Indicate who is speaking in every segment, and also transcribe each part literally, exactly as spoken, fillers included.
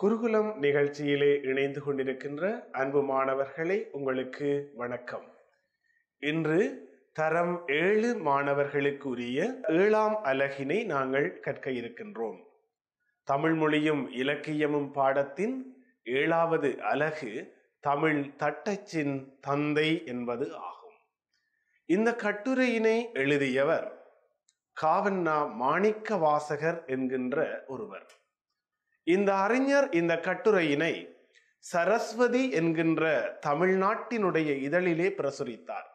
Speaker 1: குருகுலம் நிகழ்ச்சியிலே இணைந்து கொண்டிருக்கின்ற அன்பு மாணவர்களே, உங்களுக்கு வணக்கம். இன்று தரம் ஏழு மாணவர்களுக்குரிய ஏழாம் அலகினை நாங்கள் கற்க இருக்கின்றோம். தமிழ் மொழியும் இலக்கியமும் பாடத்தின் ஏழாவது அலகு தமிழ் தட்டச்சின் தந்தை என்பது ஆகும். இந்த கட்டுரையினை எழுதியவர் காவண்ணா மாணிக்க வாசகர் என்கின்ற ஒருவர். இந்த அறிஞர் இந்த கட்டுரையினை சரஸ்வதி என்கின்ற தமிழ்நாட்டினுடைய இதழிலே பிரசுரித்தார்.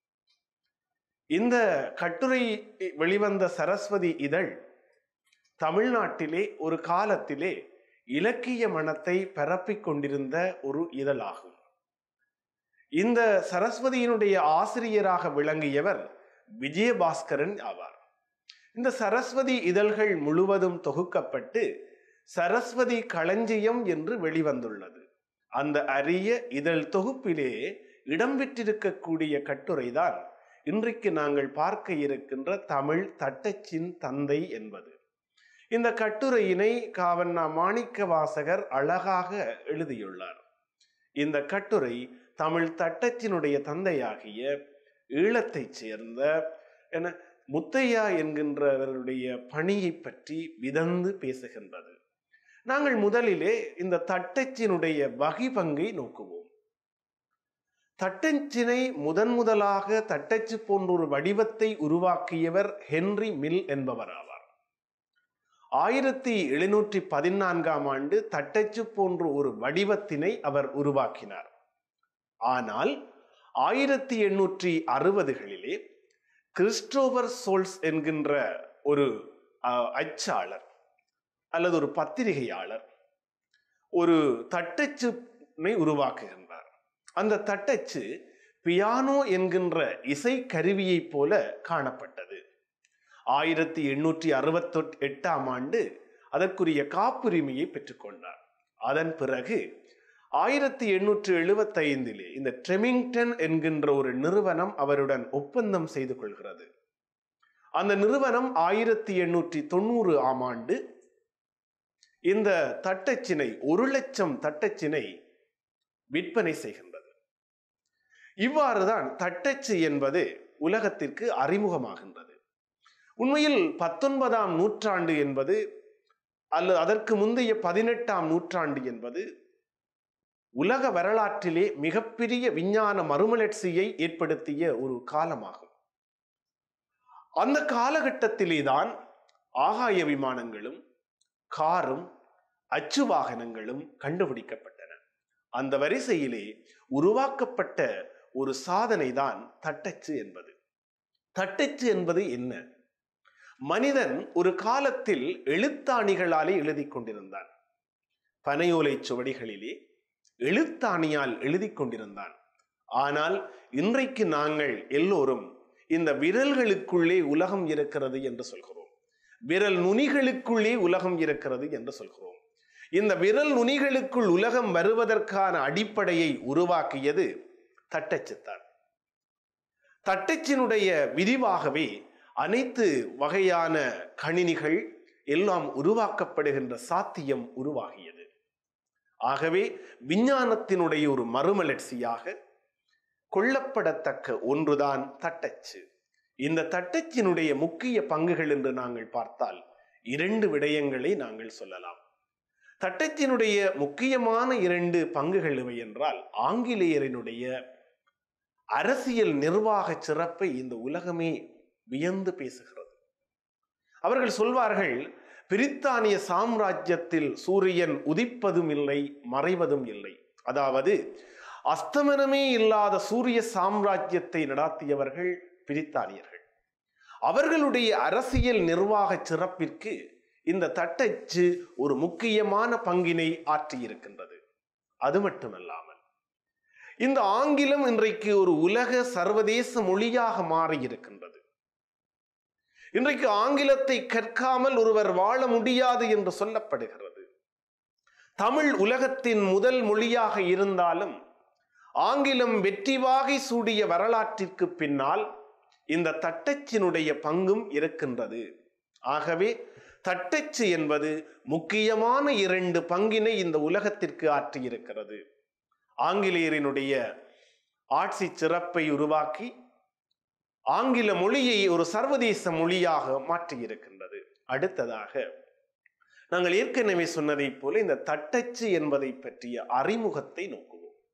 Speaker 1: இந்த கட்டுரை வெளிவந்த சரஸ்வதி இதழ் தமிழ்நாட்டிலே ஒரு காலத்திலே இலக்கிய மனத்தை பரப்பிக் கொண்டிருந்த ஒரு இதழாகும். இந்த சரஸ்வதியினுடைய ஆசிரியராக விளங்கியவர் விஜயபாஸ்கரன் ஆவார். இந்த சரஸ்வதி இதழ்கள் முழுவதும் தொகுக்கப்பட்டு சரஸ்வதி களஞ்சியம் என்று வெளிவந்துள்ளது. அந்த அரிய இதழ் தொகுப்பிலே இடம்பெற்றிருக்கக்கூடிய கட்டுரைதான் இன்றைக்கு நாங்கள் பார்க்க இருக்கின்ற தமிழ் தட்டச்சின் தந்தை என்பது. இந்த கட்டுரையினை காவண்ணா மாணிக்க வாசகர் அழகாக எழுதியுள்ளார். இந்த கட்டுரை தமிழ் தட்டச்சினுடைய தந்தையாகிய ஈழத்தைச் சேர்ந்த என முத்தையா என்கின்றவருடைய பணியை பற்றி விதந்து பேசுகின்றது. நாங்கள் முதலிலே இந்த தட்டச்சினுடைய வகை பங்கை நோக்குவோம். தட்டச்சினை முதன் முதலாக தட்டச்சு போன்ற ஒரு வடிவத்தை உருவாக்கியவர் ஹென்றி மில் என்பவர் ஆவார். ஆயிரத்தி எழுநூற்றி பதினான்காம் ஆண்டு தட்டச்சு போன்ற ஒரு வடிவத்தினை அவர் உருவாக்கினார். ஆனால் ஆயிரத்தி எண்ணூற்றி அறுபதுகளிலே கிறிஸ்டோபர் சோல்ஸ் என்கின்ற ஒரு அச்சாளர் அல்லது ஒரு பத்திரிகையாளர் ஒரு தட்டச்சுனை உருவாக்குகின்றார். அந்த தட்டச்சு பியானோ என்கின்ற இசை கருவியை போல காணப்பட்டது. ஆயிரத்தி எண்ணூற்றி அறுபத்தி எட்டாம் ஆண்டு அதற்குரிய காப்புரிமையை பெற்றுக்கொண்டார். அதன் பிறகு ஆயிரத்தி எண்ணூற்றி எழுபத்தி ஐந்திலே இந்த ட்ரெமிங்டன் என்கின்ற ஒரு நிறுவனம் அவருடன் ஒப்பந்தம் செய்து கொள்கிறது. அந்த நிறுவனம் ஆயிரத்தி எண்ணூற்றி தொண்ணூறு ஆம் ஆண்டு இந்த தட்டச்சினை ஒரு லட்சம் தட்டச்சினை விற்பனை செய்கின்றது. இவ்வாறுதான் தட்டச்சு என்பது உலகத்திற்கு அறிமுகமாகின்றது. உண்மையில் பத்தொன்பதாம் நூற்றாண்டு என்பது அல்லது அதற்கு முந்தைய பதினெட்டாம் நூற்றாண்டு என்பது உலக வரலாற்றிலே மிகப்பெரிய விஞ்ஞான மறுமலர்ச்சியை ஏற்படுத்திய ஒரு காலமாகும். அந்த காலகட்டத்திலேதான் ஆகாய விமானங்களும் காரும் அச்சு வாகனங்களும் கண்டுபிடிக்கப்பட்டன. அந்த வரிசையிலே உருவாக்கப்பட்ட ஒரு சாதனை தான் தட்டச்சு என்பது. தட்டச்சு என்பது என்ன? மனிதன் ஒரு காலத்தில் எழுத்தாணிகளாலே எழுதி கொண்டிருந்தான். பனையோலை சுவடிகளிலே எழுத்தாணியால் எழுதி கொண்டிருந்தான். ஆனால் இன்றைக்கு நாங்கள் எல்லோரும் இந்த விரல்களுக்குள்ளே உலகம் இருக்கிறது என்று சொல்கிறோம். விரல் நுனிகளுக்குள்ளே உலகம் இருக்கிறது என்று சொல்கிறோம். இந்த விரல் நுனிகளுக்குள் உலகம் வருவதற்கான அடிப்படையை உருவாக்கியது தட்டச்சுத்தான். தட்டச்சினுடைய விரிவாகவே அனைத்து வகையான கணினிகள் எல்லாம் உருவாக்கப்படுகின்ற சாத்தியம் உருவாகியது. ஆகவே விஞ்ஞானத்தினுடைய ஒரு மறுமலர்ச்சியாக கொள்ளப்படத்தக்க ஒன்றுதான் தட்டச்சு. இந்த தட்டச்சினுடைய முக்கிய பங்குகள் என்று நாங்கள் பார்த்தால் இரண்டு விடயங்களை நாங்கள் சொல்லலாம். தட்டச்சினுடைய முக்கியமான இரண்டு பங்குகள் இவை என்றால், ஆங்கிலேயரினுடைய அரசியல் நிர்வாக சிறப்பை இந்த உலகமே வியந்து பேசுகிறது. அவர்கள் சொல்வார்கள், பிரித்தானிய சாம்ராஜ்யத்தில் சூரியன் உதிப்பதும் இல்லை மறைவதும் இல்லை. அதாவது அஸ்தமனமே இல்லாத சூரிய சாம்ராஜ்யத்தை நடாத்தியவர்கள் பிரித்தானியர்கள். அவர்களுடைய அரசியல் நிர்வாக சிறப்பிற்கு இந்த தட்டச்சு ஒரு முக்கியமான பங்கினை ஆற்றியிருக்கின்றது. அது மட்டுமல்லாமல் இந்த ஆங்கிலம் இன்றைக்கு ஒரு உலக சர்வதேச மொழியாக மாறி இருக்கின்றது. இன்றைக்கு ஆங்கிலத்தை கற்காமல் ஒருவர் வாழ முடியாது என்று சொல்லப்படுகிறது. தமிழ் உலகத்தின் முதல் மொழியாக இருந்தாலும் ஆங்கிலம் வெற்றி வாகை சூடிய வரலாற்றிற்கு பின்னால் இந்த தட்டச்சினுடைய பங்கும் இருக்கின்றது. ஆகவே தட்டச்சு என்பது முக்கியமான இரண்டு பங்கினை இந்த உலகத்திற்கு ஆற்றியிருக்கிறது. ஆங்கிலேயரினுடைய ஆட்சி சிறப்பை உருவாக்கி ஆங்கில மொழியை ஒரு சர்வதேச மொழியாக மாற்றியிருக்கின்றது. அடுத்ததாக நாங்கள் ஏற்கனவே சொன்னதை போல இந்த தட்டச்சு என்பதை பற்றிய அறிமுகத்தை நோக்குவோம்.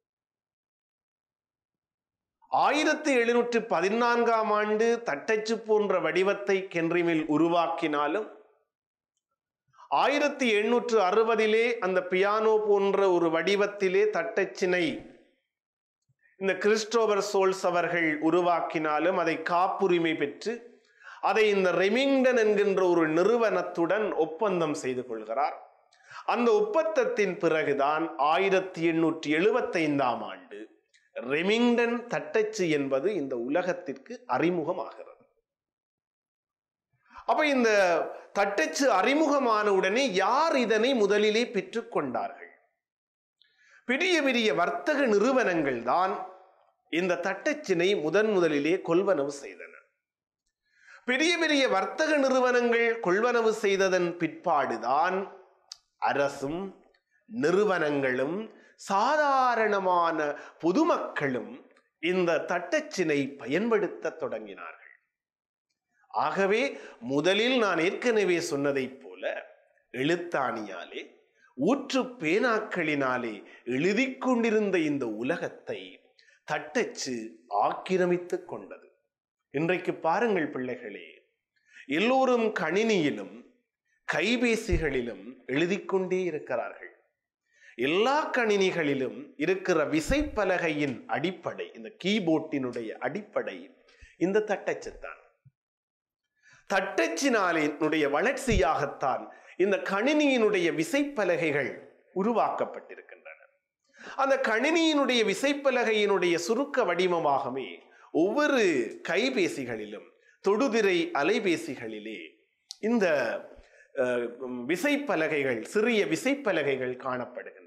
Speaker 1: ஆயிரத்தி எழுநூற்றி பதினான்காம் ஆண்டு தட்டச்சு போன்ற வடிவத்தை கென்ரிமில் உருவாக்கினாலும் ஆயிரத்தி எண்ணூற்று அறுபதிலே அந்த பியானோ போன்ற ஒரு வடிவத்திலே தட்டச்சினை இந்த கிறிஸ்டோபர் சோல்ஸ் அவர்கள் உருவாக்கினாலும் அதை காப்புரிமை பெற்று அதை இந்த ரெமிங்டன் என்கின்ற ஒரு நிறுவனத்துடன் ஒப்பந்தம் செய்து கொள்கிறார். அந்த ஒப்பந்தத்தின் பிறகுதான் ஆயிரத்தி எண்ணூற்றி எழுபத்தி ஐந்தாம் ஆண்டு ரெமிங்டன் தட்டச்சு என்பது இந்த உலகத்திற்கு அறிமுகமாகிறது. அப்ப இந்த தட்டச்சு அறிமுகமான உடனே யார் இதனை முதலிலே பெற்றுக் கொண்டார்கள்? பெரிய பெரிய வர்த்தக நிறுவனங்கள் தான் இந்த தட்டச்சினை முதன் முதலிலே கொள்வனவு செய்தன. பெரிய பெரிய வர்த்தக நிறுவனங்கள் கொள்வனவு செய்ததன் பிற்பாடுதான் அரசும் நிறுவனங்களும் சாதாரணமான பொதுமக்களும் இந்த தட்டச்சினை பயன்படுத்த தொடங்கினார்கள். ஆகவே முதலில் நான் ஏற்கனவே சொன்னதைப் போல எழுத்தாணியாலே ஊற்று பேனாக்களினாலே எழுதி கொண்டிருந்த இந்த உலகத்தை தட்டச்சு ஆக்கிரமித்துக் கொண்டது. இன்றைக்கு பாருங்கள் பிள்ளைகளே, எல்லோரும் கணினியிலும் கைபேசிகளிலும் எழுதி கொண்டே இருக்கிறார்கள். எல்லா கணினிகளிலும் இருக்கிற விசைப்பலகையின் அடிப்படை, இந்த கீபோர்டினுடைய அடிப்படை இந்த தட்டச்சு தான். தட்டச்சினாலினுடைய வளர்ச்சியாகத்தான் இந்த கணினியினுடைய விசைப்பலகைகள் உருவாக்கப்பட்டிருக்கின்றன. அந்த கணினியினுடைய விசைப்பலகையினுடைய சுருக்க வடிவமாகவே ஒவ்வொரு கைபேசிகளிலும் தொடுதிரை அலைபேசிகளிலே இந்த விசைப்பலகைகள், சிறிய விசைப்பலகைகள் காணப்படுகின்றன.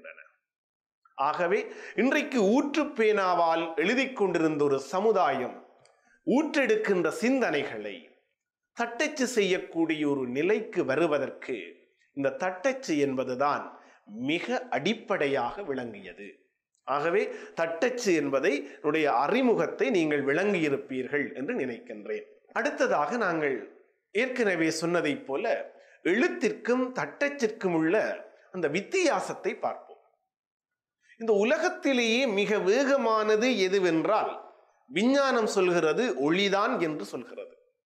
Speaker 1: ஆகவே இன்றைக்கு ஊற்று பேனாவால் எழுதி கொண்டிருந்த ஒரு சமுதாயம் ஊற்றெடுக்கின்ற சிந்தனைகளை தட்டச்சு செய்யக்கூடிய ஒரு நிலைக்கு வருவதற்கு இந்த தட்டச்சு என்பதுதான் மிக அடிப்படையாக விளங்கியது. ஆகவே தட்டச்சு என்பதை உடைய அறிமுகத்தை நீங்கள் விளங்கியிருப்பீர்கள் என்று நினைக்கின்றேன். அடுத்ததாக நாங்கள் ஏற்கனவே சொன்னதை போல எழுத்திற்கும் தட்டச்சிற்கும் உள்ள அந்த வித்தியாசத்தை பார்ப்போம். இந்த உலகத்திலேயே மிக வேகமானது எதுவென்றால் விஞ்ஞானம் சொல்கிறது ஒளிதான் என்று சொல்கிறது.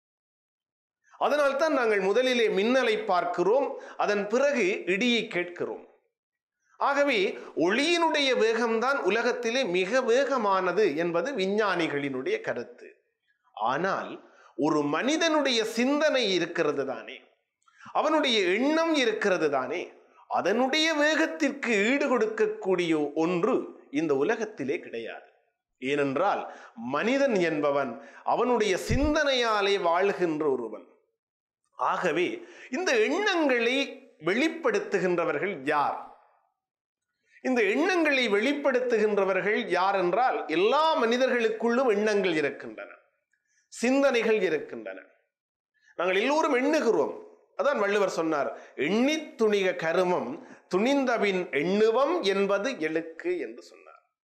Speaker 1: அதனால்தான் நாங்கள் முதலிலே மின்னலை பார்க்கிறோம், அதன் பிறகு இடியை கேட்கிறோம். ஆகவே ஒளியினுடைய வேகம்தான் உலகத்திலே மிக வேகமானது என்பது விஞ்ஞானிகளினுடைய கருத்து. ஆனால் ஒரு மனிதனுடைய சிந்தனை இருக்கிறது தானே, அவனுடைய எண்ணம் இருக்கிறது தானே, அதனுடைய வேகத்திற்கு ஈடு கொடுக்கக்கூடிய ஒன்று இந்த உலகத்திலே கிடையாது. ஏனென்றால் மனிதன் என்பவன் அவனுடைய சிந்தனையாலே வாழ்கின்ற ஒருவன். ஆகவே இந்த எண்ணங்களை வெளிப்படுத்துகின்றவர்கள் யார்? இந்த எண்ணங்களை வெளிப்படுத்துகின்றவர்கள் யார் என்றால் எல்லா மனிதர்களுக்குள்ளும் எண்ணங்கள் இருக்கின்றன, சிந்தனைகள் இருக்கின்றன. நாங்கள் எல்லோரும் எண்ணுகிறோம். அதான் வள்ளுவர் சொன்னார், எண்ணி துணிக கருமம் துணிந்தபின் எண்ணுவம் என்பது எழுக்கு என்று சொன்னார்.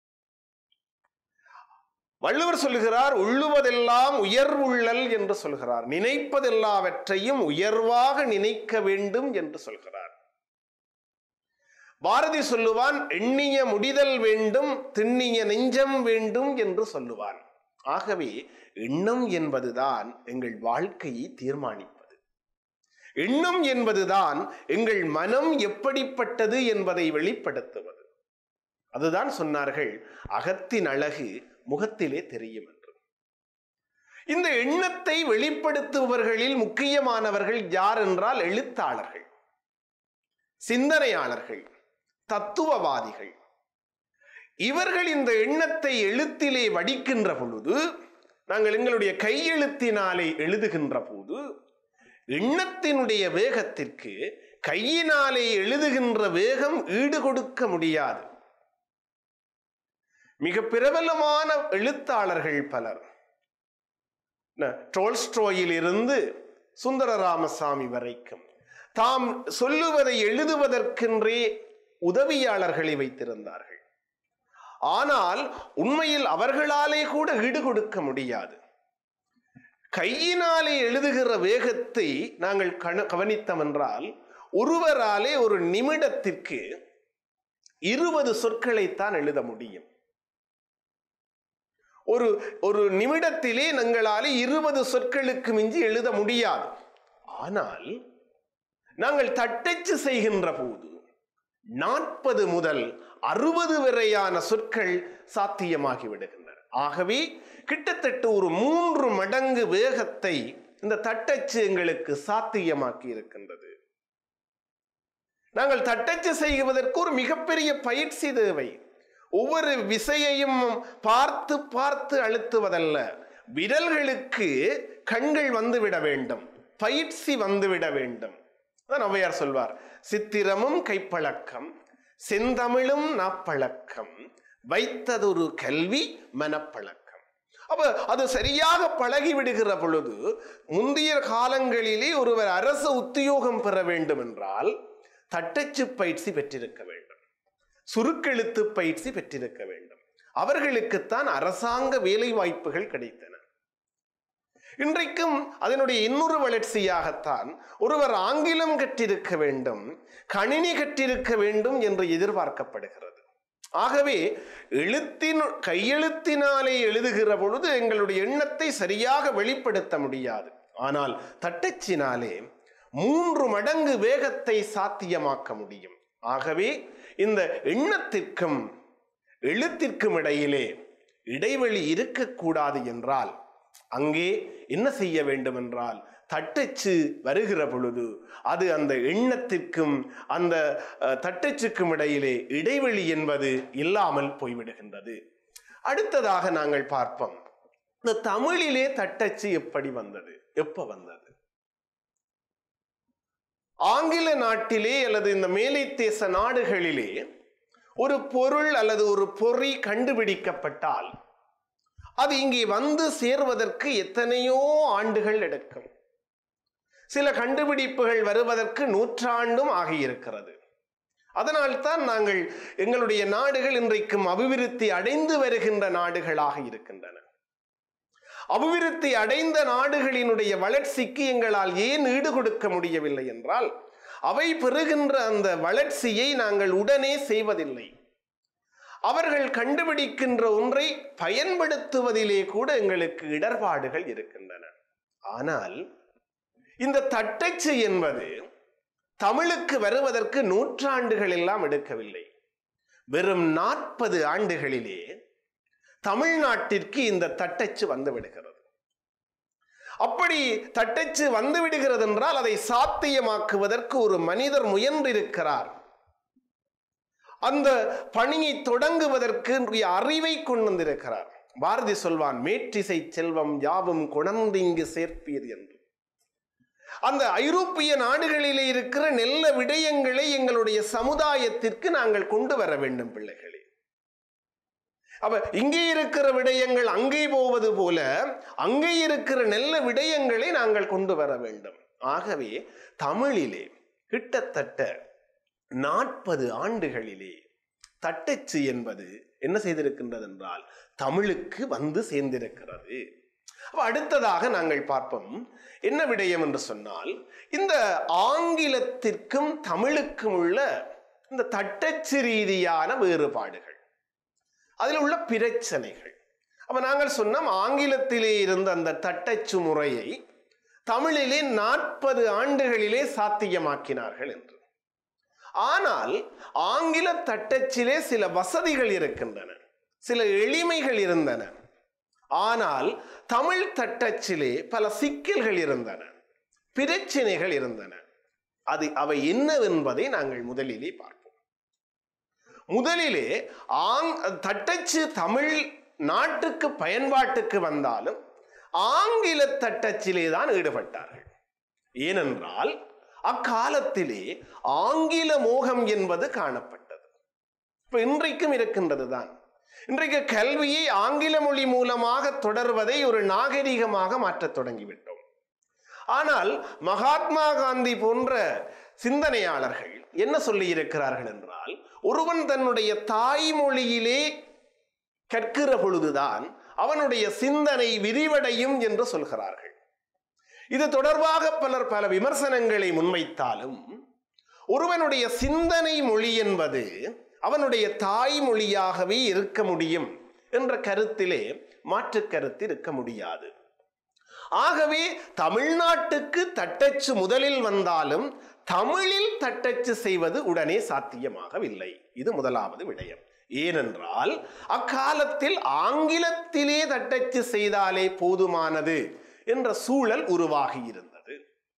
Speaker 1: வள்ளுவர் சொல்லுகிறார், உள்ளுவதெல்லாம் உயர்வுள்ளல் என்று சொல்கிறார். நினைப்பதெல்லாவற்றையும் உயர்வாக நினைக்க வேண்டும் என்று சொல்கிறார். பாரதி சொல்லுவான், எண்ணிய முடிதல் வேண்டும் திண்ணிய நெஞ்சம் வேண்டும் என்று சொல்லுவான். ஆகவே எண்ணம் என்பதுதான் எங்கள் வாழ்க்கையை தீர்மானிப்பது. எண்ணம் என்பதுதான் எங்கள் மனம் எப்படிப்பட்டது என்பதை வெளிப்படுத்துவது. அதுதான் சொன்னார்கள், அகத்தின் அழகு முகத்திலே தெரியும் என்று. இந்த எண்ணத்தை வெளிப்படுத்துபவர்களில் முக்கியமானவர்கள் யார் என்றால் எழுத்தாளர்கள், சிந்தனையாளர்கள், தத்துவவாதிகள். இவர்கள் இந்த எண்ணத்தை எழுத்திலே வடிக்கின்ற பொழுது, நாங்கள் எங்களுடைய கையெழுத்தினாலே எழுதுகின்ற போது, எண்ணத்தினுடைய வேகத்திற்கு கையினாலே எழுதுகின்ற வேகம் ஈடு கொடுக்க முடியாது. மிக பிரபலமான எழுத்தாளர்கள் பலர், டோல்ஸ்டாயில் இருந்து சுந்தர ராமசாமி வரைக்கும் தாம் சொல்லுவதை எழுதுவதற்கென்றே உதவியாளர்களை வைத்திருந்தார்கள். ஆனால் உண்மையில் அவர்களாலே கூட ஈடு கொடுக்க முடியாது. கையினாலே எழுதுகிற வேகத்தை நாங்கள் கவனித்தோம் என்றால் ஒருவராலே ஒரு நிமிடத்திற்கு இருபது சொற்களைத்தான் எழுத முடியும். ஒரு ஒரு நிமிடத்திலே எங்களாலே இருபது சொற்களுக்கு மிஞ்சி எழுத முடியாது. ஆனால் நாங்கள் தட்டச்சு செய்கின்ற போது நாற்பது முதல் அறுபது வரையான சொற்கள் சாத்தியமாகி விடுகின்றன. ஆகவே கிட்டத்தட்ட ஒரு மூன்று மடங்கு வேகத்தை இந்த தட்டச்சு எங்களுக்கு சாத்தியமாக்கி இருக்கின்றது. நாங்கள் தட்டச்சு செய்வதற்கு ஒரு மிகப்பெரிய பயிற்சி தேவை. ஒவ்வொரு விசையையும் பார்த்து பார்த்து அழுத்துவதல்ல, விரல்களுக்கு கண்கள் வந்துவிட வேண்டும், பயிற்சி வந்துவிட வேண்டும். அதான் ஔவையார் சொல்வார், சித்திரமும் கைப்பழக்கம் செந்தமிழும் நாப்பழக்கம் வைத்ததொரு கல்வி மனப்பழக்கம். அப்ப அது சரியாக பழகி விடுகிற பொழுது, முந்தைய காலங்களிலே ஒருவர் அரசு உத்தியோகம் பெற வேண்டும் என்றால் தட்டச்சு பயிற்சி பெற்றிருக்க வேண்டும், சுருக்கெழுத்து பயிற்சி பெற்றிருக்க வேண்டும். அவர்களுக்குத்தான் அரசாங்க வேலை வாய்ப்புகள் கிடைத்தன. இன்றைக்கும் அதனுடைய இன்னொரு வளர்ச்சியாகத்தான் ஒருவர் ஆங்கிலம் கற்றிருக்க வேண்டும், கணினி கற்றிருக்க வேண்டும் என்று எதிர்பார்க்கப்படுகிறது. ஆகவே எழுத்தின் கையெழுத்தினாலே எழுதுகிற பொழுது எங்களுடைய எண்ணத்தை சரியாக வெளிப்படுத்த முடியாது. ஆனால் தட்டச்சினாலே மூன்று மடங்கு வேகத்தை சாத்தியமாக்க முடியும். ஆகவே இந்த எண்ணத்திற்கும் எழுத்திற்கும் இடையிலே இடைவெளி இருக்கக்கூடாது என்றால் அங்கே என்ன செய்ய வேண்டும் என்றால், தட்டச்சு வருகிற பொழுது அது அந்த எண்ணத்திற்கும் அந்த தட்டச்சுக்கும் இடையிலே இடைவெளி என்பது இல்லாமல் போய்விடுகின்றது. அடுத்ததாக நாங்கள் பார்ப்போம், இந்த தமிழிலே தட்டச்சு எப்படி வந்தது, எப்ப வந்தது? ஆங்கில நாட்டிலே அல்லது இந்த மேலை தேச நாடுகளிலே ஒரு பொருள் அல்லது ஒரு பொறி கண்டுபிடிக்கப்பட்டால் அது இங்கே வந்து சேர்வதற்கு எத்தனையோ ஆண்டுகள் எடுக்கும். சில கண்டுபிடிப்புகள் வருவதற்கு நூற்றாண்டும் ஆகியிருக்கிறது. அதனால்தான் நாங்கள் எங்களுடைய நாடுகள் இன்றைக்கும் அபிவிருத்தி அடைந்து வருகின்ற நாடுகளாக இருக்கின்றன. அபிவிருத்தி அடைந்த நாடுகளினுடைய வளர்ச்சிக்கு எங்களால் ஏன் ஈடு கொடுக்க முடியவில்லை என்றால், அவை பெறுகின்ற அந்த வளர்ச்சியை நாங்கள் உடனே செய்வதில்லை. அவர்கள் கண்டுபிடிக்கின்ற ஒன்றை பயன்படுத்துவதிலே கூட எங்களுக்கு இடர்பாடுகள் இருக்கின்றன. ஆனால் இந்த தட்டச்சு என்பது தமிழுக்கு வருவதற்கு நூற்றாண்டுகள் எல்லாம் எடுக்கவில்லை. வெறும் நாற்பது ஆண்டுகளிலே தமிழ்நாட்டிற்கு இந்த தட்டச்சு வந்து விடுகிறது. அப்படி தட்டச்சு வந்து விடுகிறது என்றால் அதை சாத்தியமாக்குவதற்கு ஒரு மனிதர் முயன்றிருக்கிறார். அந்த பணியை தொடங்குவதற்கு அறிவை கொண்டு வந்திருக்கிறார். பாரதி சொல்வான், மேற்றிசை செல்வம் யாவும் கொணர்ந்து இங்கு சேர்ப்பீர் என்று. அந்த ஐரோப்பிய நாடுகளிலே இருக்கிற நல்ல விடயங்களை எங்களுடைய சமுதாயத்திற்கு நாங்கள் கொண்டு வர வேண்டும் பிள்ளைகளே. அப்ப இங்கே இருக்கிற விடயங்கள் அங்கே போவது போல அங்கே இருக்கிற நல்ல விடயங்களை நாங்கள் கொண்டு வர வேண்டும். ஆகவே தமிழிலே கிட்டத்தட்ட நாற்பது ஆண்டுகளிலே தட்டச்சு என்பது என்ன செய்திருக்கின்றது என்றால் தமிழுக்கு வந்து சேர்ந்திருக்கிறது. அப்ப அடுத்ததாக நாங்கள் பார்ப்போம், என்ன விடயம் என்று சொன்னால், இந்த ஆங்கிலத்திற்கும் தமிழுக்கும் உள்ள இந்த தட்டச்சு ரீதியான வேறுபாடுகள், அதில் உள்ள பிரச்சனைகள். அப்ப நாங்கள் சொன்னோம், ஆங்கிலத்திலே இருந்த அந்த தட்டச்சு முறையை தமிழிலே நாற்பது ஆண்டுகளிலே சாத்தியமாக்கினார்கள் என்று. ஆனால் ஆங்கில தட்டச்சிலே சில வசதிகள் இருக்கின்றன, சில எளிமைகள் இருந்தன. ஆனால் தமிழ் தட்டச்சிலே பல சிக்கல்கள் இருந்தன, பிரச்சனைகள் இருந்தன. அது அவை என்னவென்பதை நாங்கள் முதலிலே பார்ப்போம். முதலிலே ஆங் தட்டச்சு தமிழ் நாட்டுக்கு பயன்பாட்டுக்கு வந்தாலும் ஆங்கில தட்டச்சிலே தான் ஈடுபட்டார்கள். ஏனென்றால் அக்காலத்திலே ஆங்கில மோகம் என்பது காணப்பட்டது. இப்ப இன்றைக்கும் இருக்கின்றது தான். இன்றைக்கு கல்வியை ஆங்கில மொழி மூலமாக தொடர்வதை ஒரு நாகரிகமாக மாற்றத் தொடங்கிவிட்டோம். ஆனால் மகாத்மா காந்தி போன்ற சிந்தனையாளர்கள் என்ன சொல்லி இருக்கிறார்கள் என்றால், ஒருவன் தன்னுடைய தாய்மொழியிலே கற்கிற பொழுதுதான் அவனுடைய சிந்தனை விரிவடையும் என்று சொல்கிறார்கள். இது தொடர்பாக பலர் பல விமர்சனங்களை முன்வைத்தாலும், ஒருவனுடைய சிந்தனை மொழி என்பது அவனுடைய தாய்மொழியாகவே இருக்க முடியும் என்ற கருத்திலே மாற்று கருத்து இருக்க முடியாது. ஆகவே தமிழ்நாட்டுக்கு தட்டச்சு முதலில் வந்தாலும் தமிழில் தட்டச்சு செய்வது உடனே சாத்தியமாகவில்லை. இது முதலாவது விடயம். ஏனென்றால் அக்காலத்தில் ஆங்கிலத்திலே தட்டச்சு செய்தாலே போதுமானது என்ற சூழல் உருவாகி இருந்தது.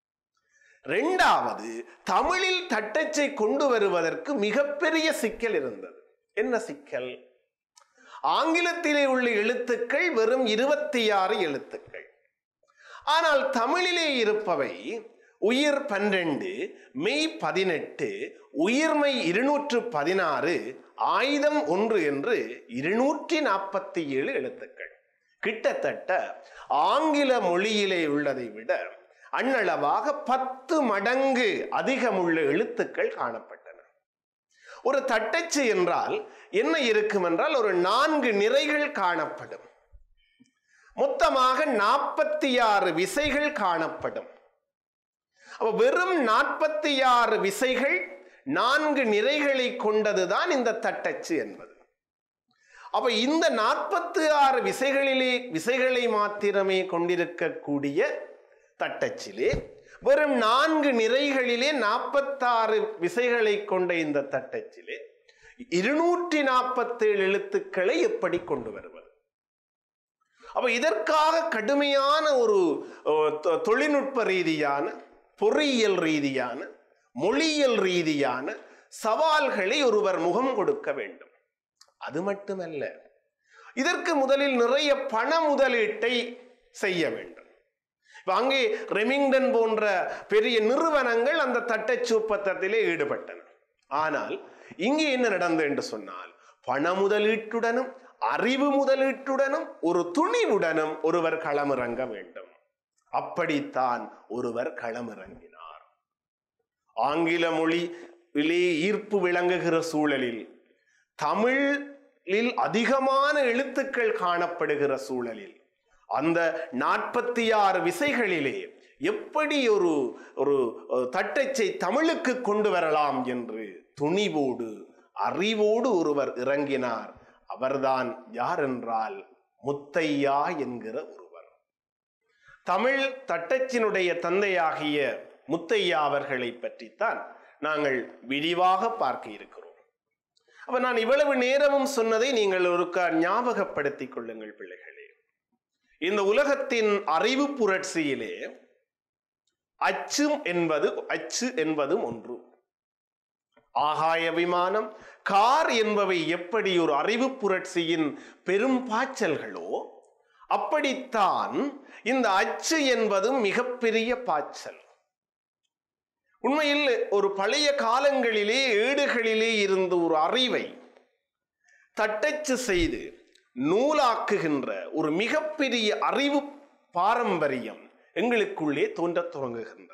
Speaker 1: இரண்டாவது, தமிழில் தட்டச்சை கொண்டு வருவதற்கு மிகப்பெரிய சிக்கல் இருந்தது. என்ன சிக்கல்? ஆங்கிலத்திலே உள்ள எழுத்துக்கள் வெறும் இருபத்தி ஆறு எழுத்துக்கள். ஆனால் தமிழிலே இருப்பவை உயிர் பன்னிரண்டு, மெய் பதினெட்டு, உயிர்மை இருநூற்று பதினாறு, ஆயுதம் ஒன்று என்று இருநூற்றி நாற்பத்தி ஏழு எழுத்துக்கள். கிட்டத்தட்ட ஆங்கில மொழியிலே உள்ளதை விட அண்ணளவாக பத்து மடங்கு அதிகமுள்ள எழுத்துக்கள் காணப்பட்டன. ஒரு தட்டச்சு என்றால் என்ன இருக்கும் என்றால், ஒரு நான்கு நிறைகள் காணப்படும். மொத்தமாக நாற்பத்தி ஆறு விசைகள் காணப்படும். வெறும் நாற்பத்தி ஆறு விசைகள் நான்கு நிறைகளை கொண்டதுதான் இந்த தட்டச்சு என்பது. அப்ப இந்த நாற்பத்தி ஆறு விசைகளிலே விசைகளை மாத்திரமே கொண்டிருக்கக்கூடிய தட்டச்சிலே வெறும் நான்கு நிறைகளிலே நாற்பத்தாறு விசைகளை கொண்ட இந்த தட்டச்சிலே இருநூற்றி நாற்பத்தி ஏழு எழுத்துக்களை எப்படி கொண்டு வருவது? அப்ப இதற்காக கடுமையான ஒரு தொழில்நுட்ப ரீதியான, பொறியியல் ரீதியான, மொழியியல் ரீதியான சவால்களை ஒருவர் முகம் கொடுக்க வேண்டும். அது மட்டுமல்ல, இதற்கு முதலில் நிறைய பண முதலீட்டை செய்ய வேண்டும். அங்கே ரெமிங்டன் போன்ற பெரிய நிறுவனங்கள் அந்த தட்டச்சு ஒப்பந்தத்திலே ஈடுபட்டன. ஆனால் இங்கே என்ன நடந்தது என்று சொன்னால், பண முதலீட்டுடனும் அறிவு முதலீட்டுடனும் ஒரு துணிவுடனும் ஒருவர் களமிறங்க வேண்டும். அப்படித்தான் ஒருவர் களமிறங்கினார். ஆங்கில மொழியிலே ஈர்ப்பு விளங்குகிற சூழலில், தமிழில் அதிகமான எழுத்துக்கள் காணப்படுகிற சூழலில், அந்த நாற்பத்தி ஆறு விசைகளிலே எப்படி ஒரு ஒரு தட்டச்சை தமிழுக்கு கொண்டு வரலாம் என்று துணிவோடு அறிவோடு ஒருவர் இறங்கினார். அவர்தான் யார் என்றால் முத்தையா என்கிற ஒருவர். தமிழ் தட்டச்சினுடைய தந்தையாகிய முத்தையா அவர்களை பற்றித்தான் நாங்கள் விரிவாக பார்க்க இருக்கிறோம். அப்ப நான் இவ்வளவு நேரமும் சொன்னதை நீங்கள் ஒரு ஞாபகப்படுத்திக் கொள்ளுங்கள் பிள்ளைகளே. இந்த உலகத்தின் அறிவு புரட்சியிலே அச்சு என்பது அச்சு என்பதும் ஒன்று. ஆகாய விமானம், கார் என்பவை எப்படி ஒரு அறிவு புரட்சியின் பெரும் பாய்ச்சல்களோ, அப்படித்தான் இந்த அச்சு என்பதும் மிகப்பெரிய பாய்ச்சல். உண்மையில் ஒரு பழைய காலங்களிலே ஏடுகளிலே இருந்த ஒரு அறிவை தட்டச்சு செய்து நூலாக்குகின்ற ஒரு மிகப்பெரிய அறிவு பாரம்பரியம் எங்களுக்குள்ளே தோன்றத் தொடங்குகின்றது.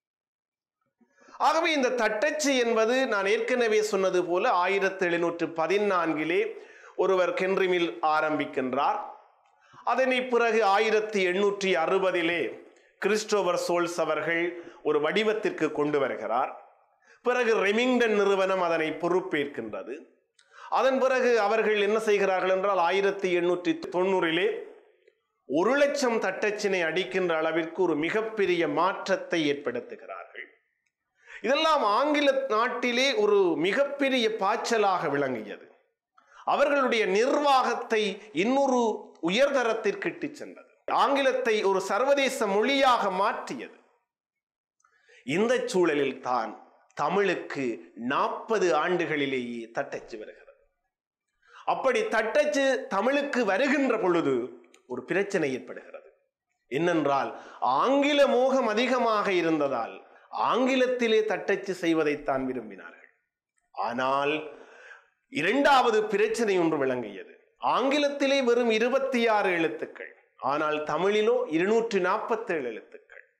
Speaker 1: ஆகவே இந்த தட்டச்சு என்பது நான் ஏற்கனவே சொன்னது போல ஆயிரத்தி எழுநூற்று பதினான்கிலே ஒருவர் கென்ரிமில் ஆரம்பிக்கின்றார். அதனை பிறகு ஆயிரத்தி எண்ணூற்றி அறுபதிலே கிறிஸ்டோபர் சோல்ஸ் அவர்கள் ஒரு வடிவத்திற்கு கொண்டு வருகிறார். பிறகு ரெமிங்டன் நிறுவனம் அதனை பொறுப்பேற்கின்றது. அதன் பிறகு அவர்கள் என்ன செய்கிறார்கள் என்றால், ஆயிரத்தி எண்ணூற்றி தொண்ணூறிலே ஒரு லட்சம் தட்டச்சினை அடிக்கின்ற அளவிற்கு ஒரு மிகப்பெரிய மாற்றத்தை ஏற்படுத்துகிறார்கள். இதெல்லாம் ஆங்கில நாட்டிலே ஒரு மிகப்பெரிய பாய்ச்சலாக விளங்கியது. அவர்களுடைய நிர்வாகத்தை இன்னொரு உயர்தரத்திற்கு இட்டுச் சென்றது. ஆங்கிலத்தை ஒரு சர்வதேச மொழியாக மாற்றியது. இந்த சூழலில் தான் தமிழுக்கு நாற்பது ஆண்டுகளிலேயே தட்டச்சு வருகிறது. அப்படி தட்டச்சு தமிழுக்கு வருகின்ற பொழுது ஒரு பிரச்சனை ஏற்படுகிறது. என்னென்றால், ஆங்கில மோகம் அதிகமாக இருந்ததால் ஆங்கிலத்திலே தட்டச்சு செய்வதைத்தான் விரும்பினார்கள். ஆனால் இரண்டாவது பிரச்சனை ஒன்று விளங்கியது. ஆங்கிலத்திலே வெறும் இருபத்தி ஆறு எழுத்துக்கள், ஆனால் தமிழிலோ இருநூற்றி நாற்பத்தி ஏழு எழுத்துக்கள்.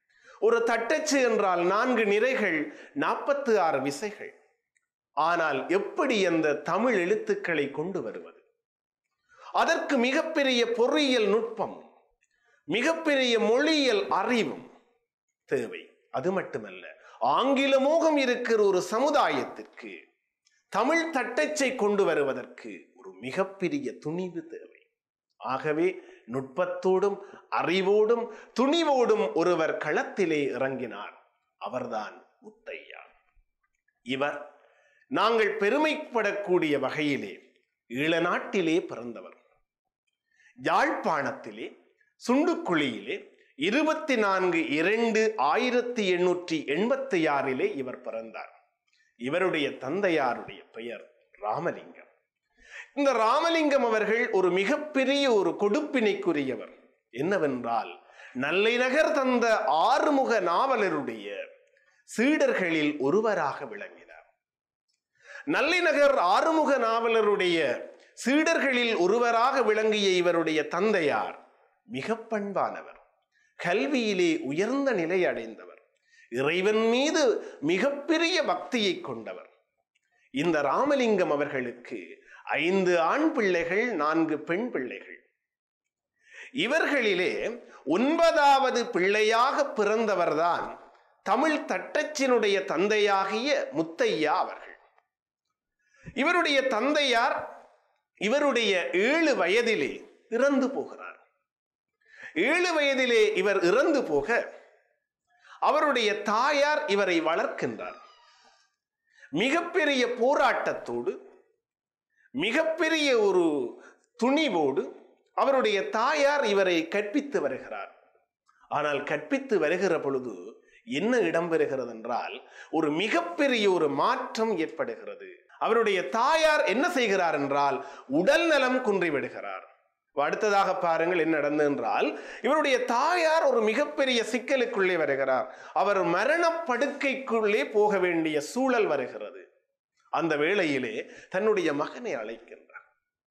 Speaker 1: ஒரு தட்டச்சு என்றால் நான்கு நிறைகள், நாற்பத்தி ஆறு விசைகள். ஆனால் எப்படி அந்த தமிழ் எழுத்துக்களை கொண்டு வருவது? அதற்கு மிகப்பெரிய பொறியியல் நுட்பம், மிகப்பெரிய மொழியியல் அறிவும் தேவை. அது மட்டுமல்ல, ஆங்கில மோகம் இருக்கிற ஒரு சமுதாயத்திற்கு தமிழ் தட்டச்சை கொண்டு வருவதற்கு ஒரு மிகப்பெரிய துணிவு தேவை. ஆகவே நுட்பத்தோடும் அறிவோடும் துணிவோடும் ஒருவர் களத்திலே இறங்கினார். அவர்தான் முத்தையா. இவர் நாங்கள் பெருமைப்படக்கூடிய வகையிலே ஈழ நாட்டிலே பிறந்தவர். யாழ்ப்பாணத்திலே சுண்டுக்குழியிலே இருபத்தி நான்கு இரண்டு ஆயிரத்தி எண்ணூற்றி எண்பத்தி ஆறிலே இவர் பிறந்தார். இவருடைய தந்தையாருடைய பெயர் ராமலிங்கம். இந்த ராமலிங்கம் அவர்கள் ஒரு மிகப்பெரிய ஒரு கொடுப்பினைக்குரியவர். என்னவென்றால், நல்லிநகர் தந்த ஆறுமுக நாவலருடைய சீடர்களில் ஒருவராக விளங்கினார். நல்லிநகர் ஆறுமுக நாவலருடைய சீடர்களில் ஒருவராக விளங்கிய இவருடைய தந்தையார் மிக பண்பானவர், கல்வியிலே உயர்ந்த நிலை அடைந்தவர், இறைவன் மீது மிகப்பெரிய பக்தியை கொண்டவர். இந்த ராமலிங்கம் அவர்களுக்கு ஐந்து ஆண் பிள்ளைகள், நான்கு பெண் பிள்ளைகள். இவர்களிலே ஒன்பதாவது பிள்ளையாக பிறந்தவர்தான் தமிழ் தட்டச்சினுடைய தந்தையாகிய முத்தையா அவர்கள். இவருடைய தந்தையார் இவருடைய ஏழு வயதிலே இறந்து போகிறார். ஏழு வயதிலே இவர் இறந்து போக அவருடைய தாயார் இவரை வளர்க்கின்றார். மிகப்பெரிய போராட்டத்தோடு, மிகப்பெரிய ஒரு துணிவோடு அவருடைய தாயார் இவரை கற்பித்து வருகிறார். ஆனால் கற்பித்து வருகிற பொழுது என்ன இடம்பெறுகிறது என்றால், ஒரு மிகப்பெரிய ஒரு மாற்றம் ஏற்படுகிறது. அவருடைய தாயார் என்ன செய்கிறார் என்றால், உடல் நலம் குன்றிவிடுகிறார். அடுத்ததாக பாருங்கள் என்ன நடந்தது என்றால், இவருடைய தாயார் ஒரு மிகப்பெரிய சிக்கலுக்குள்ளே வருகிறார். அவர் மரணப்படுக்கைக்குள்ளே போக வேண்டிய சூழல் வருகிறது. அந்த வேளையிலே தன்னுடைய மகனை அழைக்கின்றார்.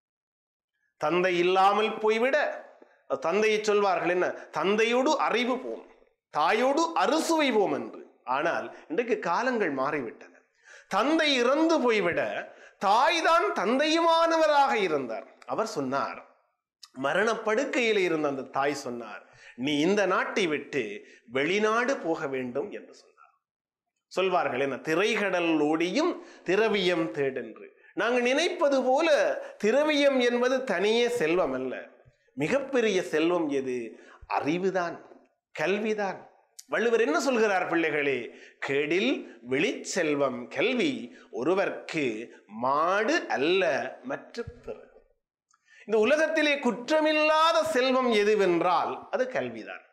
Speaker 1: தந்தை இல்லாமல் போய்விட, தந்தையை சொல்வார்கள் என்ன, தந்தையோடு அறிவு போம், தாயோடு அறுசுவை போம் என்று. ஆனால் இன்றைக்கு காலங்கள் மாறிவிட்டன. தந்தை இறந்து போய்விட தாய்தான் தந்தையுமானவராக இருந்தார். அவர் சொன்னார், மரணப்படுக்கையில் இருந்த அந்த தாய் சொன்னார், நீ இந்த நாட்டை விட்டு வெளிநாடு போக வேண்டும் என்று சொன்னார். சொல்வார்கள் என்ன, திரைகடல் ஓடியும் திரவியம் தேடென்று. நாங்கள் நினைப்பது போல திரவியம் என்பது தனியே செல்வம் அல்ல. மிகப்பெரிய செல்வம் எது? அறிவுதான், கல்விதான். வள்ளுவர் என்ன சொல்கிறார் பிள்ளைகளே? கேடில் விழிச்செல்வம் கல்வி, ஒருவர்க்கு மாடு அல்ல மற்ற பிற. இந்த உலகத்திலே குற்றமில்லாத செல்வம் எதுவென்றால் அது கல்விதான்.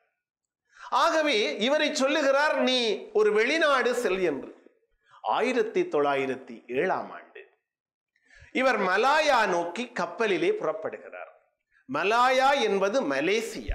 Speaker 1: ஆகவே இவரை சொல்லுகிறார், நீ ஒரு வெளிநாடு செல் என்று. ஆயிரத்தி தொள்ளாயிரத்தி ஏழாம் ஆண்டு இவர் மலாயா நோக்கி கப்பலிலே புறப்படுகிறார். மலாயா என்பது மலேசியா.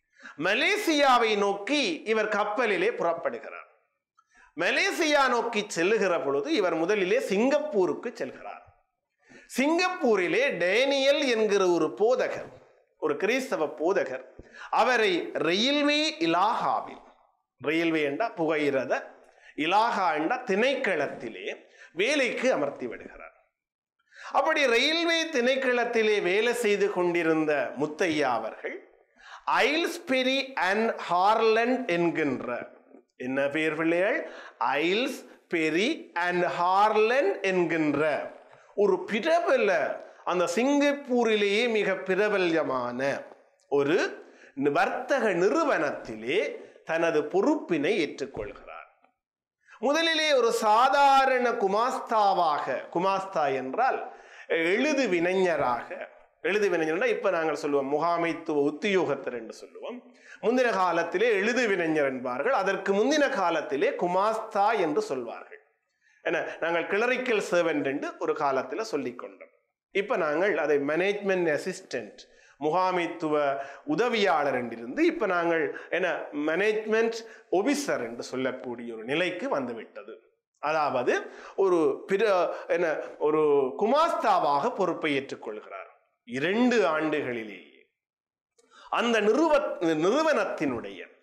Speaker 1: மலேசியாவை நோக்கி இவர் கப்பலிலே புறப்படுகிறார். மலேசியா நோக்கி செல்லுகிற பொழுது இவர் முதலிலே சிங்கப்பூருக்கு செல்கிறார். சிங்கப்பூரிலே டேனியல் என்கிற ஒரு போதகர், ஒரு கிறிஸ்தவ போதகர், அவரை ரயில்வே இலாகாவில், ரயில்வே என்றா புகையிரத, இலாகா என்றா திணைக்களத்திலே வேலைக்கு அமர்த்தி விடுகிறார். அப்படி ரயில்வே திணைக்களத்திலே வேலை செய்து கொண்டிருந்த முத்தையா அவர்கள் ஐல்ஸ்பெரி அண்ட் ஹார்லண்ட் என்கின்ற, என்ன பெயர் பிள்ளைகள்? ஐல்ஸ்பெரி அண்ட் ஹார்லண்ட் என்கின்ற ஒரு பிரபல, அந்த சிங்கப்பூரிலேயே மிக பிரபல்யமான ஒரு வர்த்தக நிறுவனத்திலே தனது பொறுப்பினை ஏற்றுக்கொள்கிறார். முதலிலே ஒரு சாதாரண குமாஸ்தாவாக, குமாஸ்தா என்றால் எழுது வினைஞராக, எழுது வினைஞர் இப்ப நாங்கள் சொல்லுவோம் முகாமைத்துவ உத்தியோகத்தர் என்று சொல்லுவோம். முந்தின காலத்திலே எழுது வினைஞர் என்பார்கள், அதற்கு முந்தின காலத்திலே குமாஸ்தா என்று சொல்வார்கள். என்ன, நாங்கள் கிளரிக்கல் சர்வெண்ட் என்று ஒரு காலத்துல சொல்லிக் கொண்டோம். இப்ப நாங்கள் அதை மேனேஜ்மெண்ட் அசிஸ்டன்ட், முகாமைத்துவ உதவியாளர் என்றிருந்து இப்ப நாங்கள் என்ன மேனேஜ்மெண்ட் ஆபீசர் என்று சொல்லக்கூடிய ஒரு நிலைக்கு வந்துவிட்டது. அதாவது ஒரு பிற என்ன ஒரு குமாஸ்தாவாக பொறுப்பை ஏற்றுக்கொள்கிறார். இரண்டு ஆண்டுகளிலேயே அந்த நிறுவ நிறுவனத்தினுடைய